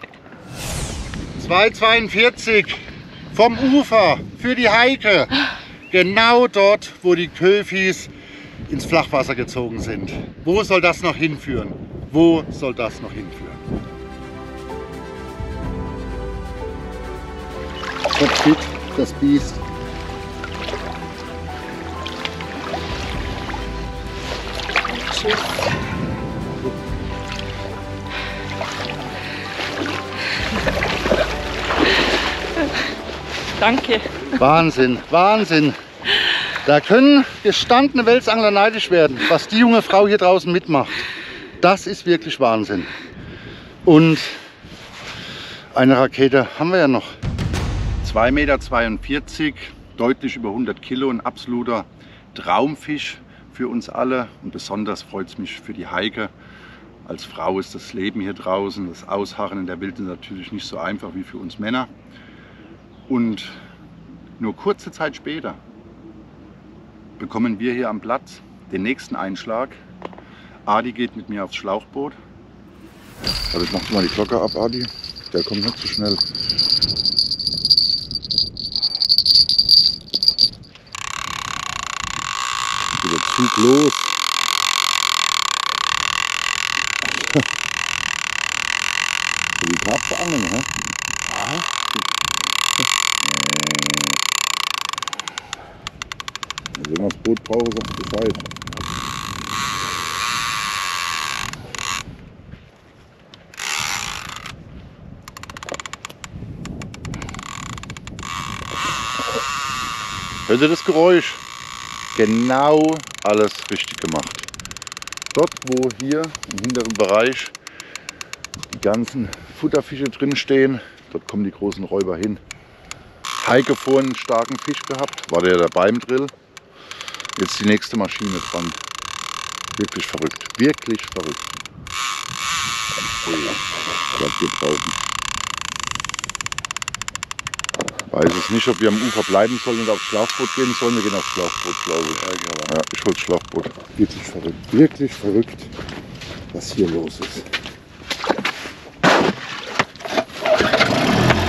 2,42 vom Ufer für die Heike. Genau dort, wo die Köfis ins Flachwasser gezogen sind. Wo soll das noch hinführen? Wo soll das noch hinführen? Topfit, das Biest. Tschüss. Danke. Wahnsinn, Wahnsinn. Da können gestandene Welsangler neidisch werden, was die junge Frau hier draußen mitmacht. Das ist wirklich Wahnsinn. Und eine Rakete haben wir ja noch. 2,42 Meter, deutlich über 100 Kilo, ein absoluter Traumfisch für uns alle. Und besonders freut es mich für die Heike. Als Frau ist das Leben hier draußen, das Ausharren in der Wildnis natürlich nicht so einfach wie für uns Männer. Und nur kurze Zeit später bekommen wir hier am Platz den nächsten Einschlag. Adi geht mit mir aufs Schlauchboot. Also ich mach mal die Glocke ab, Adi. Der kommt nicht so schnell. Der Zug los. So wie Karpfen angeln, hä? Ja. Wenn ich das Boot brauche, sagst du Bescheid. Hört ihr das Geräusch? Genau alles richtig gemacht. Dort, wo hier im hinteren Bereich die ganzen Futterfische drin stehen, dort kommen die großen Räuber hin. Heike vorhin einen starken Fisch gehabt, war der dabei im Drill. Jetzt die nächste Maschine dran. Wirklich verrückt, wirklich verrückt. Was wir brauchen. Weiß es nicht, ob wir am Ufer bleiben sollen und aufs Schlauchboot gehen sollen. Wir gehen aufs Schlauchboot, glaube ich. Ja, ich hol das Schlauchboot. Wirklich verrückt, was hier los ist.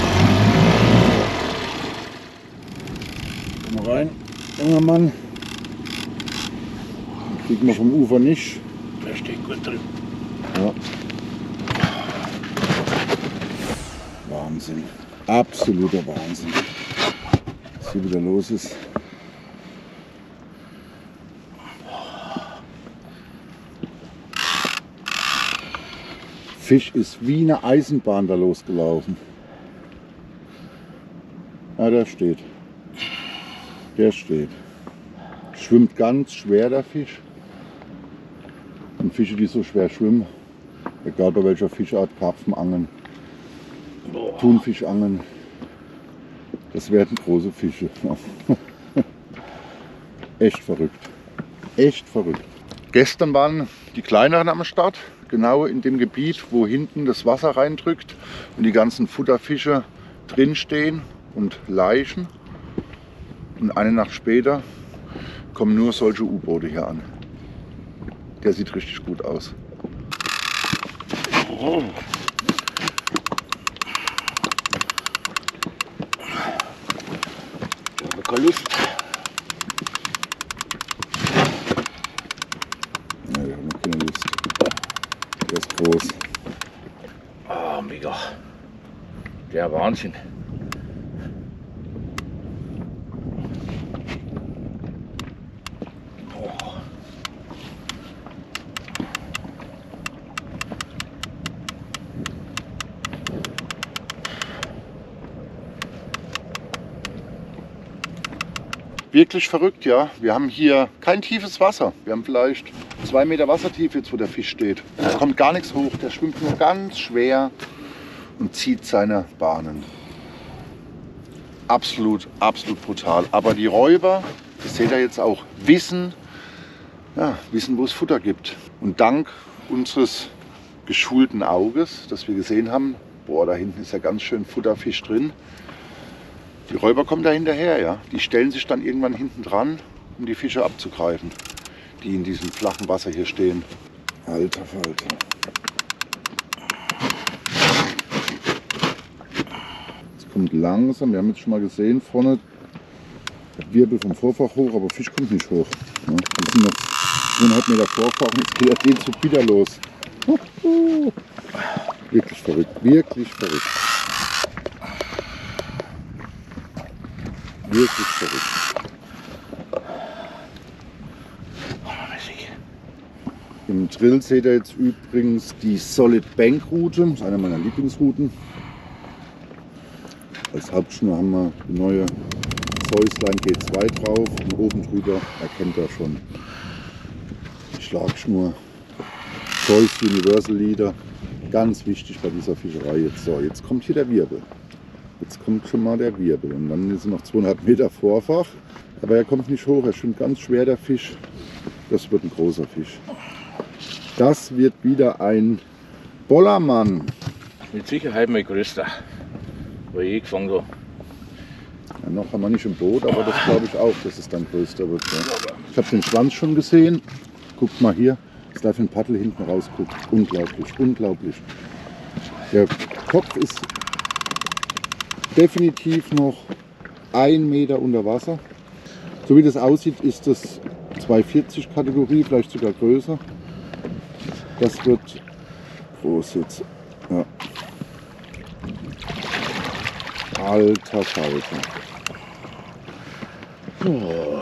Komm mal rein, junger Mann. Kriegen wir vom Ufer nicht. Der steht gut drin. Ja. Wahnsinn. Absoluter Wahnsinn. Was hier wieder los ist. Fisch ist wie eine Eisenbahn da losgelaufen. Ja, der steht. Der steht. Schwimmt ganz schwer, der Fisch. Und Fische, die so schwer schwimmen, egal bei welcher Fischart, Karpfen angeln, Thunfisch angeln, das werden große Fische. Echt verrückt. Echt verrückt. Gestern waren die kleineren am Start, genau in dem Gebiet, wo hinten das Wasser reindrückt und die ganzen Futterfische drinstehen und laichen. Und eine Nacht später kommen nur solche U-Boote hier an. Der sieht richtig gut aus. Oh. Ich habe keine Lust. Ja, wir haben noch keine Lust. Der ist groß. Ah, mega. Der Wahnsinn. Wirklich verrückt, ja. Wir haben hier kein tiefes Wasser. Wir haben vielleicht 2 Meter Wassertiefe jetzt, wo der Fisch steht. Da kommt gar nichts hoch. Der schwimmt nur ganz schwer und zieht seine Bahnen. Absolut, absolut brutal. Aber die Räuber, das seht ihr jetzt auch, wissen, wo es Futter gibt. Und dank unseres geschulten Auges, dass wir gesehen haben, boah, da hinten ist ja ganz schön Futterfisch drin. Die Räuber kommen da hinterher, ja. Die stellen sich dann irgendwann hinten dran, um die Fische abzugreifen, die in diesem flachen Wasser hier stehen. Alter Falter. Es kommt langsam, wir haben jetzt schon mal gesehen, vorne der Wirbel vom Vorfach hoch, aber Fisch kommt nicht hoch. Ja, wir sind noch 2,5 Meter Vorfach und jetzt geht er den Zug wieder los. Wirklich verrückt, wirklich verrückt. Wirklich verrückt. Im Drill seht ihr jetzt übrigens die Solid Bank Route, das ist eine meiner Lieblingsrouten. Als Hauptschnur haben wir die neue Zeuslein G2 drauf und oben drüber erkennt ihr schon die Schlagschnur. Zeus Universal Leader, ganz wichtig bei dieser Fischerei jetzt. So, jetzt kommt hier der Wirbel. Jetzt kommt schon mal der Wirbel und dann ist noch 2,5 Meter Vorfach. Aber er kommt nicht hoch, er schwimmt ganz schwer, der Fisch. Das wird ein großer Fisch. Das wird wieder ein Bollermann. Mit Sicherheit mein größter, wo ich gefangen habe. Ja, noch haben wir nicht im Boot, aber das glaube ich auch, dass es dann größer wird. Ja. Ich habe den Schwanz schon gesehen. Guckt mal hier, dass da für ein Paddel hinten rausguckt. Unglaublich, unglaublich. Der Kopf ist definitiv noch 1 Meter unter Wasser. So wie das aussieht, ist das 240 Kategorie, vielleicht sogar größer. Das wird groß jetzt. Ja. Alter Falter. Oh.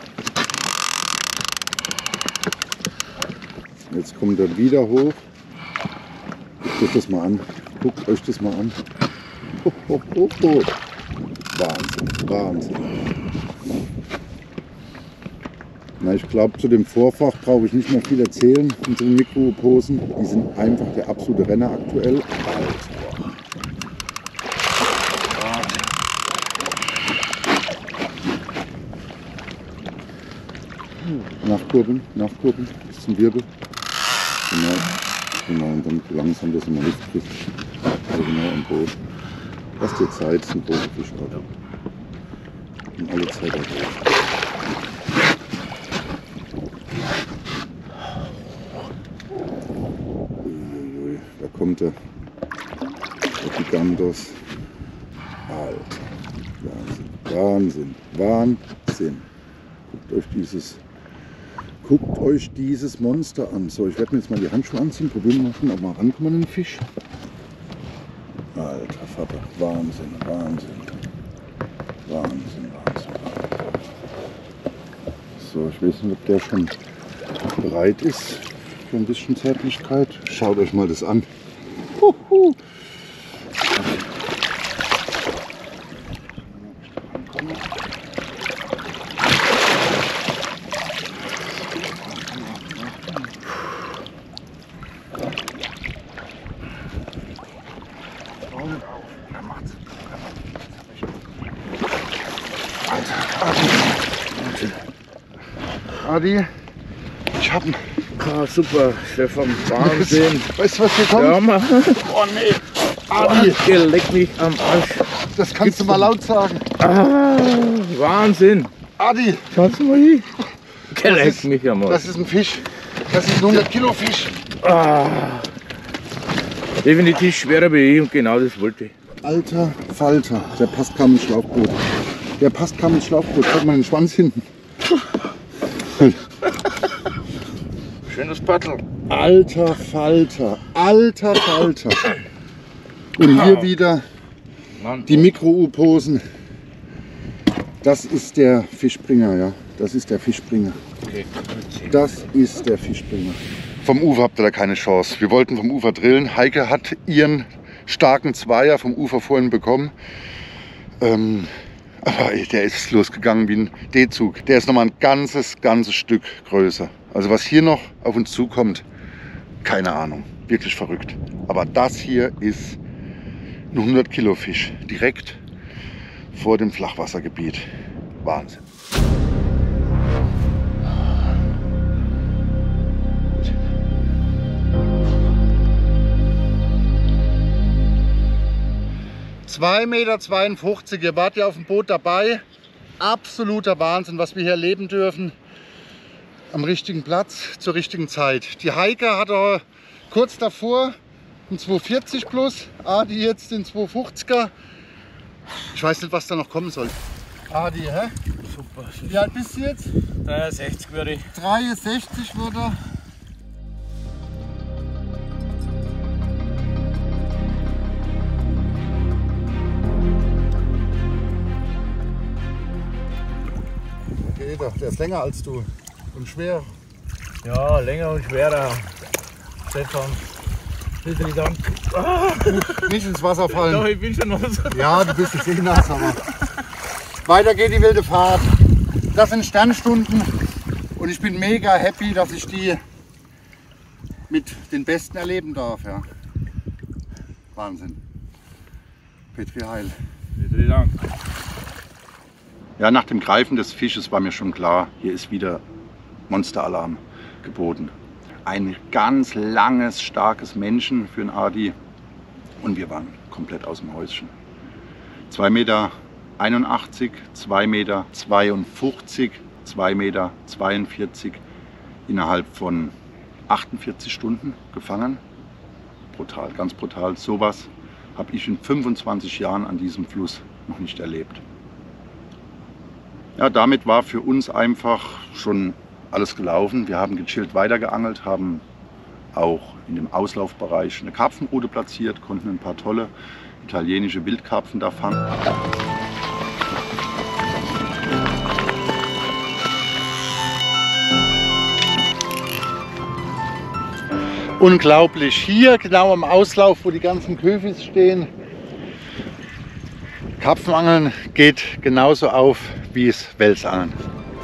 Jetzt kommt er wieder hoch. Guckt euch das mal an. Guckt euch das mal an. Oh, oh, oh, oh. Wahnsinn, Wahnsinn. Na, ich glaube, zu dem Vorfach brauche ich nicht mehr viel erzählen. Unsere Mikroposen, die sind einfach der absolute Renner aktuell. Nachkurbeln, nachkurbeln bis zum Wirbel. Genau, genau, und dann langsam, dass man Luft kriegt. Also genau am Boot. Lasst dir Zeit, zum großen Fisch hat. Und alle Zeit auf. Uiuiui, da kommt der Gigantos. Alter, Wahnsinn, Wahnsinn, Wahnsinn. Guckt euch Guckt euch dieses Monster an. So, ich werde mir jetzt mal die Handschuhe anziehen. Probieren wir mal, ob wir rankommen an den Fisch. Alter Vater, Wahnsinn, Wahnsinn. Wahnsinn, Wahnsinn. So, ich weiß nicht, ob der schon bereit ist für ein bisschen Zärtlichkeit. Schaut euch mal das an. Huhu. Adi, ich hab ihn. Ah, super, Stefan, Wahnsinn. Weißt du, was hier kommt? Ja, Mann. Oh nee, Adi, Der leckt mich am Arsch. das kannst du mal laut sagen. Ah, Wahnsinn. Adi, Schaut mal hier. Der Das leckt ist- mich am Arsch. das ist ein Fisch. Das ist ein 100 Kilo Fisch. Definitiv schwerer wie ich und genau das wollte ich. Alter Falter, der passt kaum ins Schlauchboot. Der passt kaum ins Schlauchboot. Schaut mal den Schwanz hinten. Schönes Paddel. Alter Falter, alter Falter. Und hier wieder Mann. die Mikro-U-Posen. Das ist der Fischbringer, ja. Das ist der Fischbringer. Okay. Das ist der Fischbringer. Vom Ufer habt ihr da keine Chance. Wir wollten vom Ufer drillen. Heike hat ihren starken Zweier vom Ufer vorhin bekommen. Aber der ist losgegangen wie ein D-Zug. Der ist nochmal ein ganzes Stück größer. Also was hier noch auf uns zukommt, keine Ahnung. Wirklich verrückt. Aber das hier ist ein 100 Kilo Fisch. Direkt vor dem Flachwassergebiet. Wahnsinn. ...2,52 Meter, ihr wart ja auf dem Boot dabei. Absoluter Wahnsinn, was wir hier erleben dürfen. Am richtigen Platz, zur richtigen Zeit. Die Heike hatte kurz davor einen 240 plus, Adi jetzt den 250er. Ich weiß nicht, was da noch kommen soll. Adi, hä? Super. Wie alt bist du jetzt? 63 würde ich. 63 wird er. Okay, der ist länger als du und schwer. Ja, länger und schwerer. Stefan, vielen Dank. Nicht ins Wasser fallen. Doch, ich bin schon noch so. Ja, du bist jetzt eh nass, aber weiter geht die wilde Fahrt. Das sind Sternstunden und ich bin mega happy, dass ich die mit den Besten erleben darf. Ja. Wahnsinn. Petri Heil. Vielen Dank. Ja, nach dem Greifen des Fisches war mir schon klar, hier ist wieder Monsteralarm geboten. Ein ganz langes, starkes Menschen für einen Adi und wir waren komplett aus dem Häuschen. 2,81 Meter, 2,52 Meter, 2,42 Meter innerhalb von 48 Stunden gefangen. Brutal, ganz brutal. Sowas habe ich in 25 Jahren an diesem Fluss noch nicht erlebt. Ja, damit war für uns einfach schon alles gelaufen. Wir haben gechillt weitergeangelt, haben auch in dem Auslaufbereich eine Karpfenrute platziert, konnten ein paar tolle italienische Wildkarpfen da fangen. Unglaublich, hier genau am Auslauf, wo die ganzen Köfis stehen. Karpfenangeln geht genauso auf wie es Welsangeln.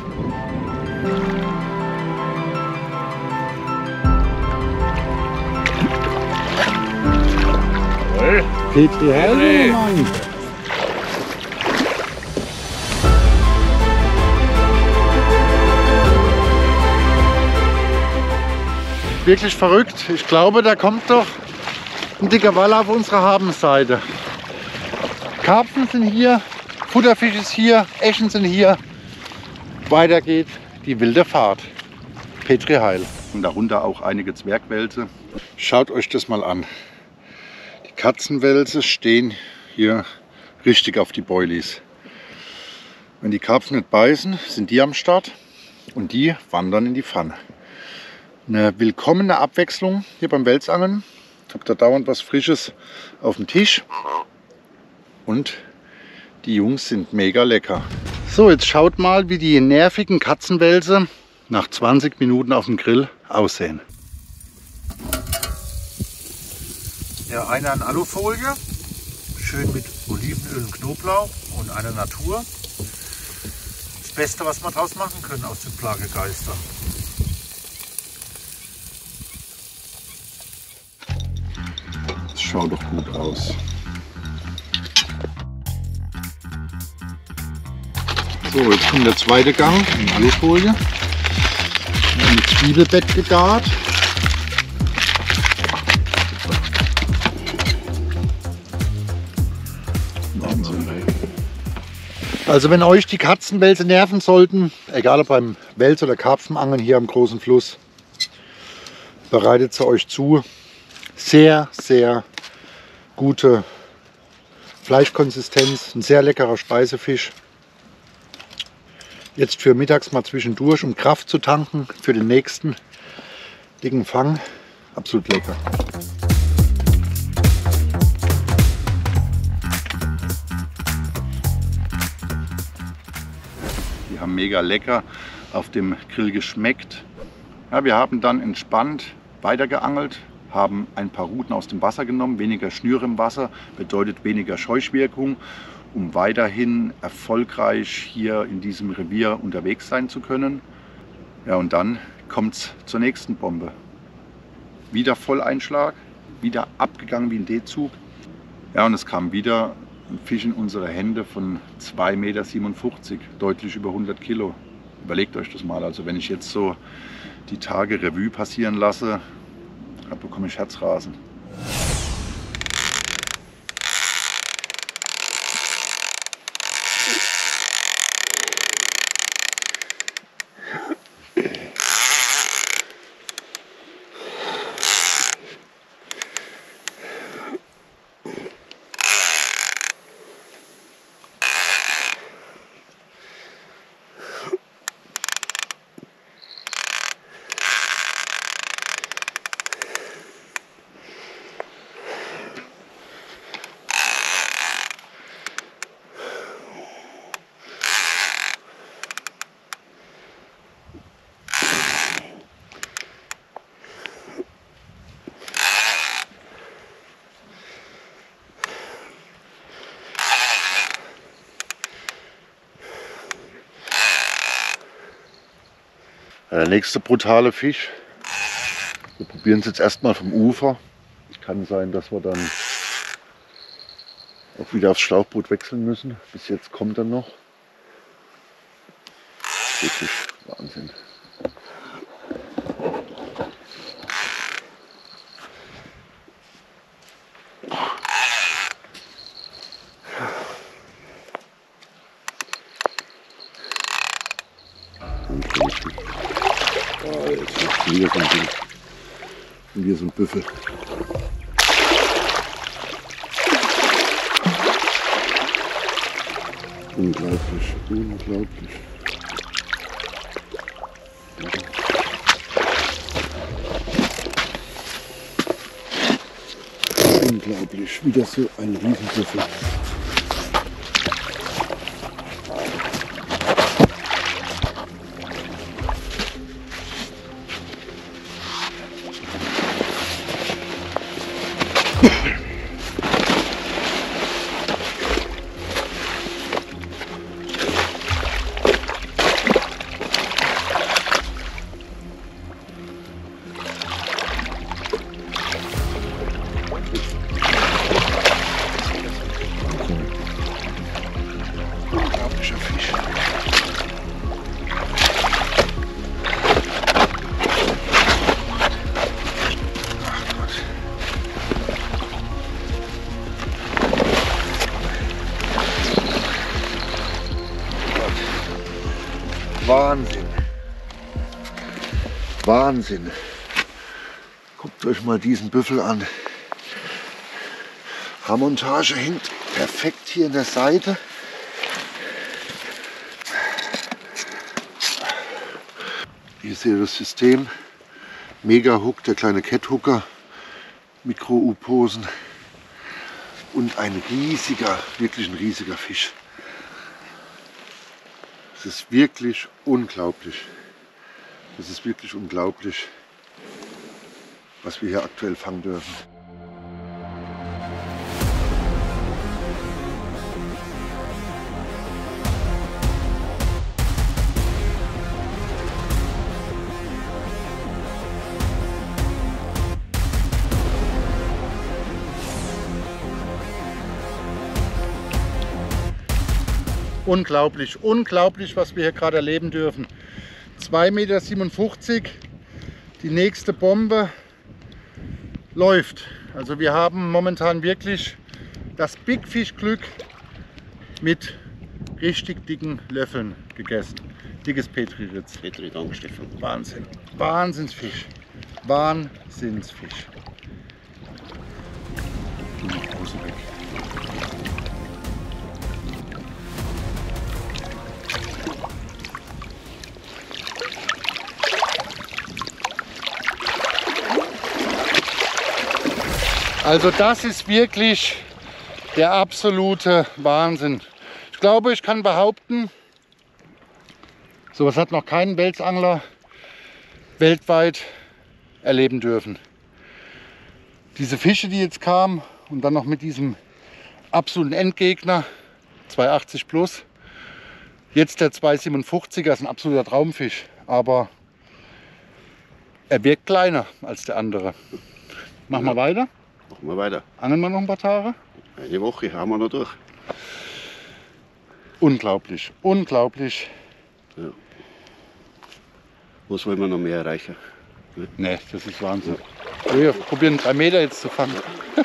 Petri Heil, Mann. Wirklich verrückt. Ich glaube, da kommt doch ein dicker Wall auf unserer Habenseite. Karpfen sind hier, Futterfisch ist hier, Eschen sind hier. Weiter geht die wilde Fahrt. Petri Heil. Und darunter auch einige Zwergwälse. Schaut euch das mal an. Die Katzenwälse stehen hier richtig auf die Boilies. Wenn die Karpfen nicht beißen, sind die am Start. und die wandern in die Pfanne. Eine willkommene Abwechslung hier beim Welsangeln. Habt da dauernd was Frisches auf dem Tisch und die Jungs sind mega lecker. So, jetzt schaut mal, wie die nervigen Katzenwälse nach 20 Minuten auf dem Grill aussehen. Ja, eine in Alufolie, schön mit Olivenöl und Knoblauch und einer Natur. Das Beste, was wir draus machen können aus den Plagegeistern. Das schaut doch gut aus. So, jetzt kommt der zweite Gang in Alufolie. Ein Zwiebelbett gegart. Also wenn euch die Katzenwälse nerven sollten, egal ob beim Wels- oder Karpfenangeln hier am großen Fluss, bereitet sie euch zu. Sehr, sehr gute Fleischkonsistenz, ein sehr leckerer Speisefisch. Jetzt für mittags mal zwischendurch, um Kraft zu tanken für den nächsten dicken Fang. Absolut lecker. Die haben mega lecker auf dem Grill geschmeckt. Ja, wir haben dann entspannt weitergeangelt, haben ein paar Ruten aus dem Wasser genommen. Weniger Schnüre im Wasser bedeutet weniger Scheuchwirkung, um weiterhin erfolgreich hier in diesem Revier unterwegs sein zu können. Ja, und dann kommt es zur nächsten Bombe. Wieder Volleinschlag, wieder abgegangen wie ein D-Zug. Ja, und es kam wieder ein Fisch in unsere Hände von 2,57 Meter, deutlich über 100 Kilo. Überlegt euch das mal. Also wenn ich jetzt so die Tage Revue passieren lasse, da bekomme ich Herzrasen. Der nächste brutale Fisch. Wir probieren es jetzt erstmal vom Ufer. Kann sein, dass wir dann auch wieder aufs Schlauchboot wechseln müssen. Bis jetzt kommt er noch. Wirklich Wahnsinn. Oh, jetzt ist wieder so ein Ding. Und hier so ein Büffel. Unglaublich, unglaublich. Unglaublich, wieder so ein Riesenbüffel. Wahnsinn. Wahnsinn. Guckt euch mal diesen Büffel an. Haarmontage hängt perfekt hier in der Seite. Hier seht ihr das System. Mega Hook, der kleine Cat Hooker, Mikro-U-Posen und ein riesiger, wirklich ein riesiger Fisch. Es ist wirklich unglaublich. Es ist wirklich unglaublich, was wir hier aktuell fangen dürfen. Unglaublich, unglaublich, was wir hier gerade erleben dürfen. 2,57 Meter, die nächste Bombe läuft. Also wir haben momentan wirklich das Big Fish Glück mit richtig dicken Löffeln gegessen. Dickes Petri-Ritz. Petri, danke Stefan. Wahnsinn. Wahnsinnsfisch. Wahnsinnsfisch. Die Pause weg. Also das ist wirklich der absolute Wahnsinn. Ich glaube, ich kann behaupten, sowas hat noch kein Welsangler weltweit erleben dürfen. Diese Fische, die jetzt kamen und dann noch mit diesem absoluten Endgegner, 280 plus, jetzt der 257er, ist ein absoluter Traumfisch, aber er wirkt kleiner als der andere. Machen wir weiter. Machen wir weiter. Angeln wir noch ein paar Tage? Eine Woche haben wir noch durch. Unglaublich, unglaublich. Ja. Was wollen wir noch mehr erreichen? Ne, das ist Wahnsinn. Wir probieren 3 Meter jetzt zu fangen.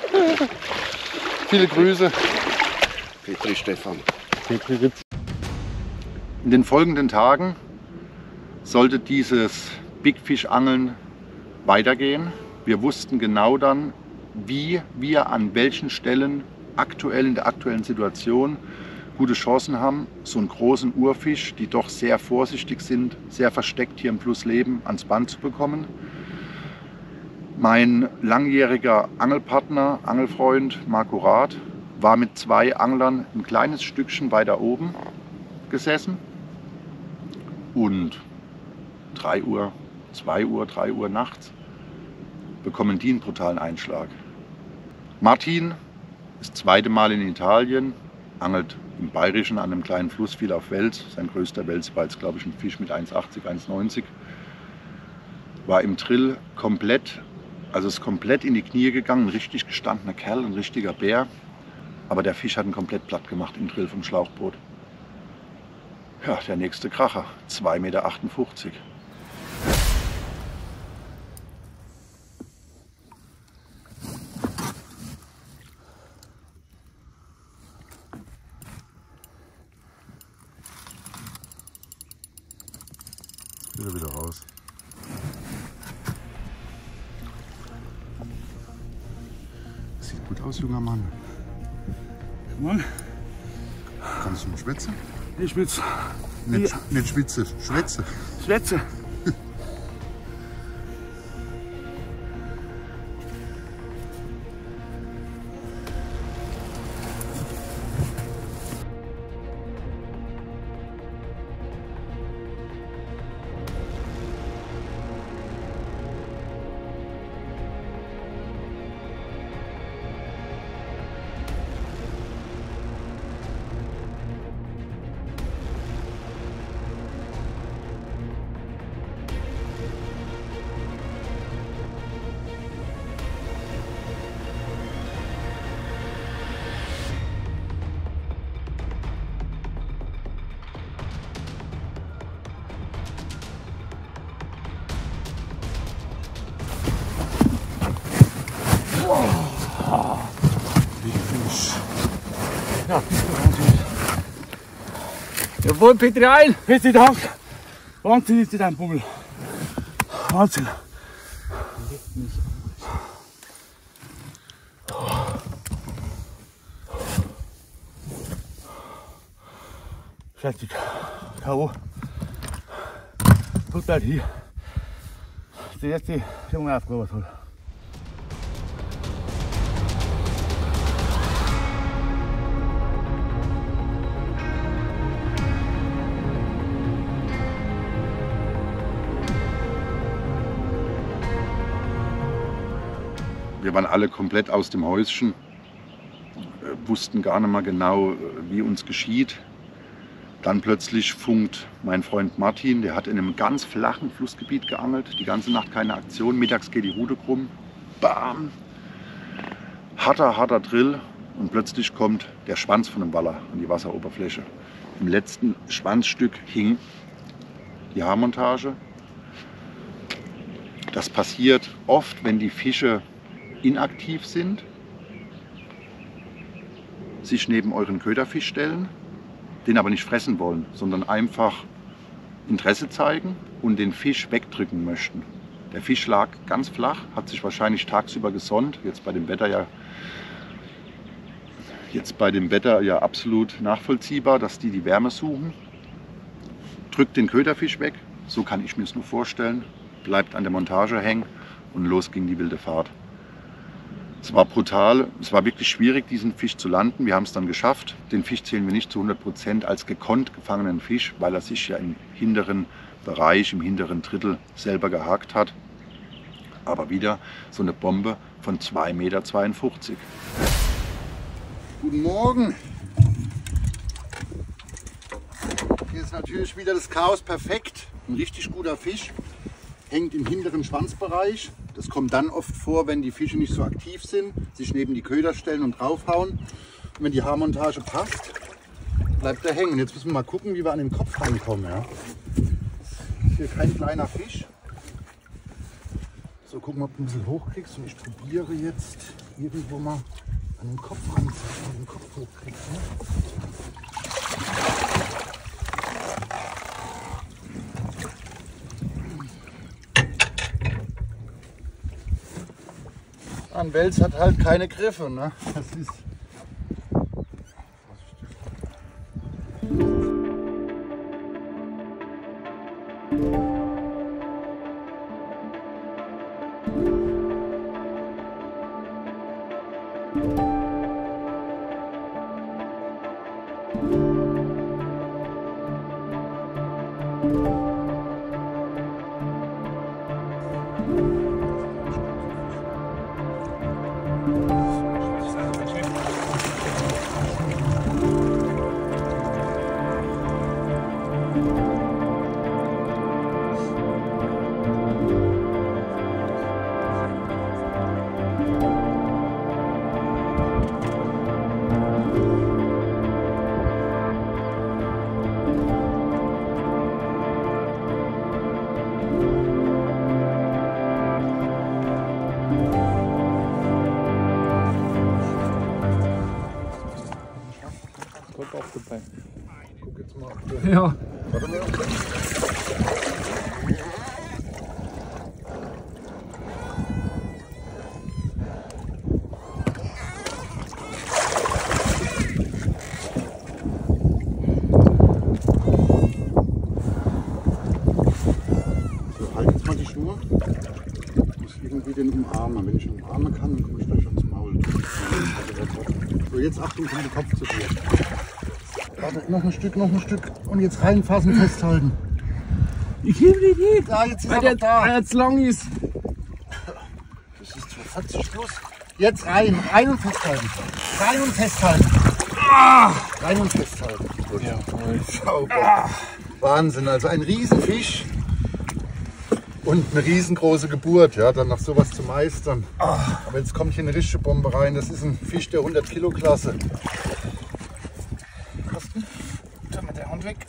Viele Grüße. Petri Stefan. Petri Ritz. In den folgenden Tagen sollte dieses Big Fish Angeln weitergehen. Wir wussten genau dann, wie wir an welchen Stellen aktuell in der aktuellen Situation gute Chancen haben, so einen großen Urfisch, die doch sehr vorsichtig sind, sehr versteckt hier im Fluss leben, ans Band zu bekommen. Mein langjähriger Angelpartner, Angelfreund Marco Rath, war mit 2 Anglern ein kleines Stückchen weiter oben gesessen und 3 Uhr, 2 Uhr, 3 Uhr nachts bekommen die einen brutalen Einschlag. Martin ist das 2. Mal in Italien, angelt im Bayerischen an einem kleinen Fluss viel auf Wels. Sein größter Wels war jetzt, glaube ich, ein Fisch mit 1,80, 1,90. War im Drill komplett, also ist komplett in die Knie gegangen, ein richtig gestandener Kerl, ein richtiger Bär. Aber der Fisch hat ihn komplett platt gemacht im Drill vom Schlauchboot. Ja, der nächste Kracher, 2,58 Meter. Wieder raus. Sieht gut aus, junger Mann. Mann, Kannst du mal schwätzen? ich schwitze. Nicht schwitze, schwätze. Schwätze. Jawohl, Petri ein! Herzlichen Dank! Wahnsinn ist dein Bummel. Wahnsinn! Fertig. K.O. Total hier. die erste junge Aufgabe soll. Wir waren alle komplett aus dem Häuschen, wussten gar nicht mehr genau, wie uns geschieht. Dann plötzlich funkt mein Freund Martin, der hat in einem ganz flachen Flussgebiet geangelt, die ganze Nacht keine Aktion, mittags geht die Rute krumm, bam, harter Drill und plötzlich kommt der Schwanz von einem Waller an die Wasseroberfläche. Im letzten Schwanzstück hing die Haarmontage. Das passiert oft, wenn die Fische inaktiv sind, sich neben euren Köderfisch stellen, den aber nicht fressen wollen, sondern einfach Interesse zeigen und den Fisch wegdrücken möchten. Der Fisch lag ganz flach, hat sich wahrscheinlich tagsüber gesonnt, jetzt bei dem Wetter ja absolut nachvollziehbar, dass die Wärme suchen. Drückt den Köderfisch weg, so kann ich mir es nur vorstellen, bleibt an der Montage hängen und los ging die wilde Fahrt. Es war brutal, es war wirklich schwierig, diesen Fisch zu landen. Wir haben es dann geschafft. Den Fisch zählen wir nicht zu 100% als gekonnt gefangenen Fisch, weil er sich ja im hinteren Bereich, im hinteren Drittel selber gehakt hat. Aber wieder so eine Bombe von 2,52 Meter. Guten Morgen. Hier ist natürlich wieder das Chaos perfekt. Ein richtig guter Fisch. Hängt im hinteren Schwanzbereich. Das kommt dann oft vor, wenn die Fische nicht so aktiv sind, sich neben die Köder stellen und draufhauen. Und wenn die Haarmontage passt, bleibt er hängen. Jetzt müssen wir mal gucken, wie wir an den Kopf rankommen. Ja. Das ist hier kein kleiner Fisch. So, gucken wir, ob du ein bisschen hochkriegst. Und ich probiere jetzt irgendwo mal an den Kopf ranzukommen, an den Kopf hochkriegst. Ne? Ein Wels hat halt keine Griffe, ne? Das ist guck jetzt mal, ob der... Ja. Warte mal. So, halt jetzt mal die Schnur. Ich muss irgendwie den umarmen. Wenn ich ihn umarmen kann, dann komme ich gleich ans Maul. So, jetzt Achtung, kommt der Kopf zu dir. Warte, noch ein Stück. Und jetzt reinfassen, festhalten. Ich heb dich nicht, Ja, jetzt ist weil er der doch da. jetzt lang ist. Das ist 240 plus. Jetzt rein und festhalten. Rein und festhalten. Rein und festhalten. Gut. Ja, Sauber. Wahnsinn, also ein Riesenfisch und eine riesengroße Geburt, ja, dann noch sowas zu meistern. Aber jetzt kommt hier eine richtige Bombe rein. Das ist ein Fisch der 100 Kilo Klasse. Carsten, tu mit der Hand weg.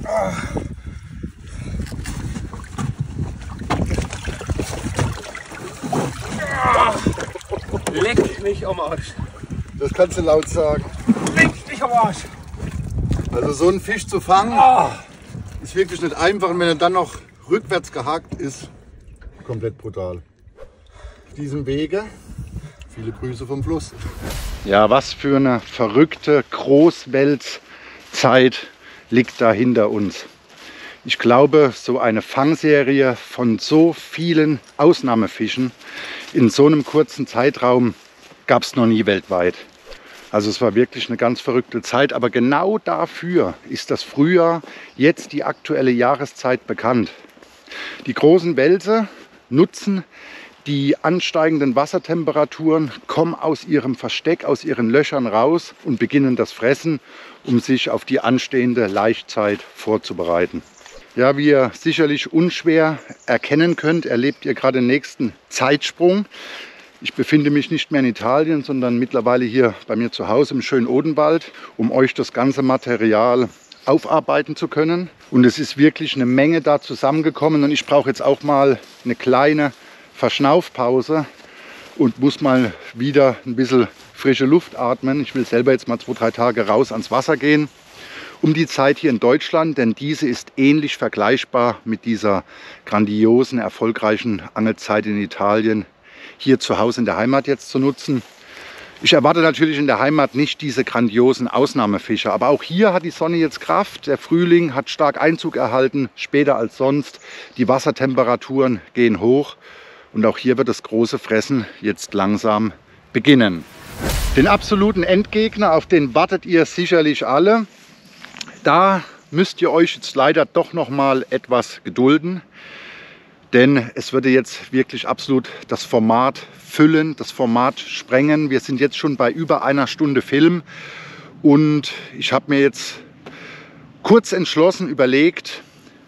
Leck mich am Arsch. Das kannst du laut sagen. Leck mich am Arsch. Also so einen Fisch zu fangen, ist wirklich nicht einfach. Und wenn er dann noch rückwärts gehakt ist, komplett brutal. Auf diesem Wege, viele Grüße vom Fluss. Ja, was für eine verrückte Großweltzeit liegt da hinter uns. Ich glaube, so eine Fangserie von so vielen Ausnahmefischen in so einem kurzen Zeitraum gab es noch nie weltweit. Also es war wirklich eine ganz verrückte Zeit, aber genau dafür ist das Frühjahr, jetzt die aktuelle Jahreszeit, bekannt. Die großen Welse nutzen die ansteigenden Wassertemperaturen, kommen aus ihrem Versteck, aus ihren Löchern raus und beginnen das Fressen, um sich auf die anstehende Laichzeit vorzubereiten. Ja, wie ihr sicherlich unschwer erkennen könnt, erlebt ihr gerade den nächsten Zeitsprung. Ich befinde mich nicht mehr in Italien, sondern mittlerweile hier bei mir zu Hause im schönen Odenwald, um euch das ganze Material aufarbeiten zu können. Und es ist wirklich eine Menge da zusammengekommen und ich brauche jetzt auch mal eine kleine Verschnaufpause und muss mal wieder ein bisschen frische Luft atmen. Ich will selber jetzt mal 2-3 Tage raus ans Wasser gehen. Um die Zeit hier in Deutschland, denn diese ist ähnlich vergleichbar mit dieser grandiosen, erfolgreichen Angelzeit in Italien, hier zu Hause in der Heimat jetzt zu nutzen. Ich erwarte natürlich in der Heimat nicht diese grandiosen Ausnahmefische, aber auch hier hat die Sonne jetzt Kraft. Der Frühling hat stark Einzug erhalten, später als sonst. Die Wassertemperaturen gehen hoch und auch hier wird das große Fressen jetzt langsam beginnen. Den absoluten Endgegner, auf den wartet ihr sicherlich alle. Da müsst ihr euch jetzt leider doch noch mal etwas gedulden. Denn es würde jetzt wirklich absolut das Format füllen, das Format sprengen. Wir sind jetzt schon bei über einer Stunde Film und ich habe mir jetzt kurz entschlossen überlegt,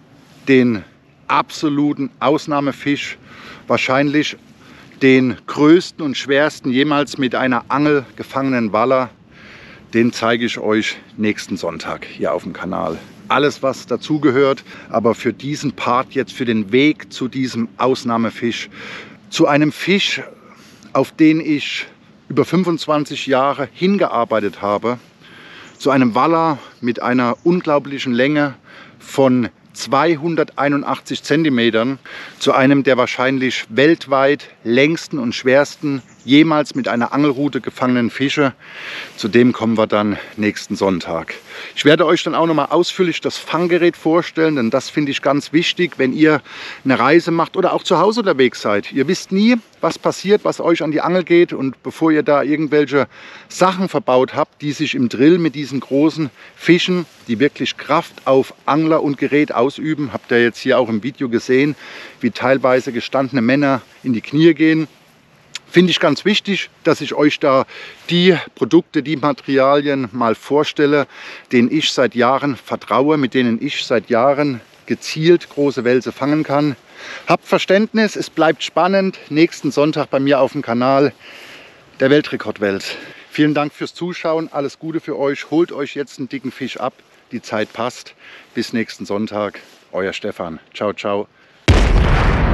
den absoluten Ausnahmefisch, wahrscheinlich den größten und schwersten jemals mit einer Angel gefangenen Waller, den zeige ich euch nächsten Sonntag hier auf dem Kanal. Alles, was dazugehört, aber für diesen Part jetzt, für den Weg zu diesem Ausnahmefisch, zu einem Fisch, auf den ich über 25 Jahre hingearbeitet habe, zu einem Waller mit einer unglaublichen Länge von 281 Zentimetern, zu einem der wahrscheinlich weltweit längsten und schwersten jemals mit einer Angelrute gefangenen Fische. Zu dem kommen wir dann nächsten Sonntag. Ich werde euch dann auch noch mal ausführlich das Fanggerät vorstellen, denn das finde ich ganz wichtig, wenn ihr eine Reise macht oder auch zu Hause unterwegs seid. Ihr wisst nie, was passiert, was euch an die Angel geht, und bevor ihr da irgendwelche Sachen verbaut habt, die sich im Drill mit diesen großen Fischen, die wirklich Kraft auf Angler und Gerät ausüben, habt ihr jetzt hier auch im Video gesehen, wie teilweise gestandene Männer in die Knie gehen. Finde ich ganz wichtig, dass ich euch da die Produkte, die Materialien mal vorstelle, denen ich seit Jahren vertraue, mit denen ich seit Jahren gezielt große Welse fangen kann. Habt Verständnis, es bleibt spannend. Nächsten Sonntag bei mir auf dem Kanal der Weltrekordwels. Vielen Dank fürs Zuschauen, alles Gute für euch. Holt euch jetzt einen dicken Fisch ab, die Zeit passt. Bis nächsten Sonntag, euer Stefan. Ciao, ciao.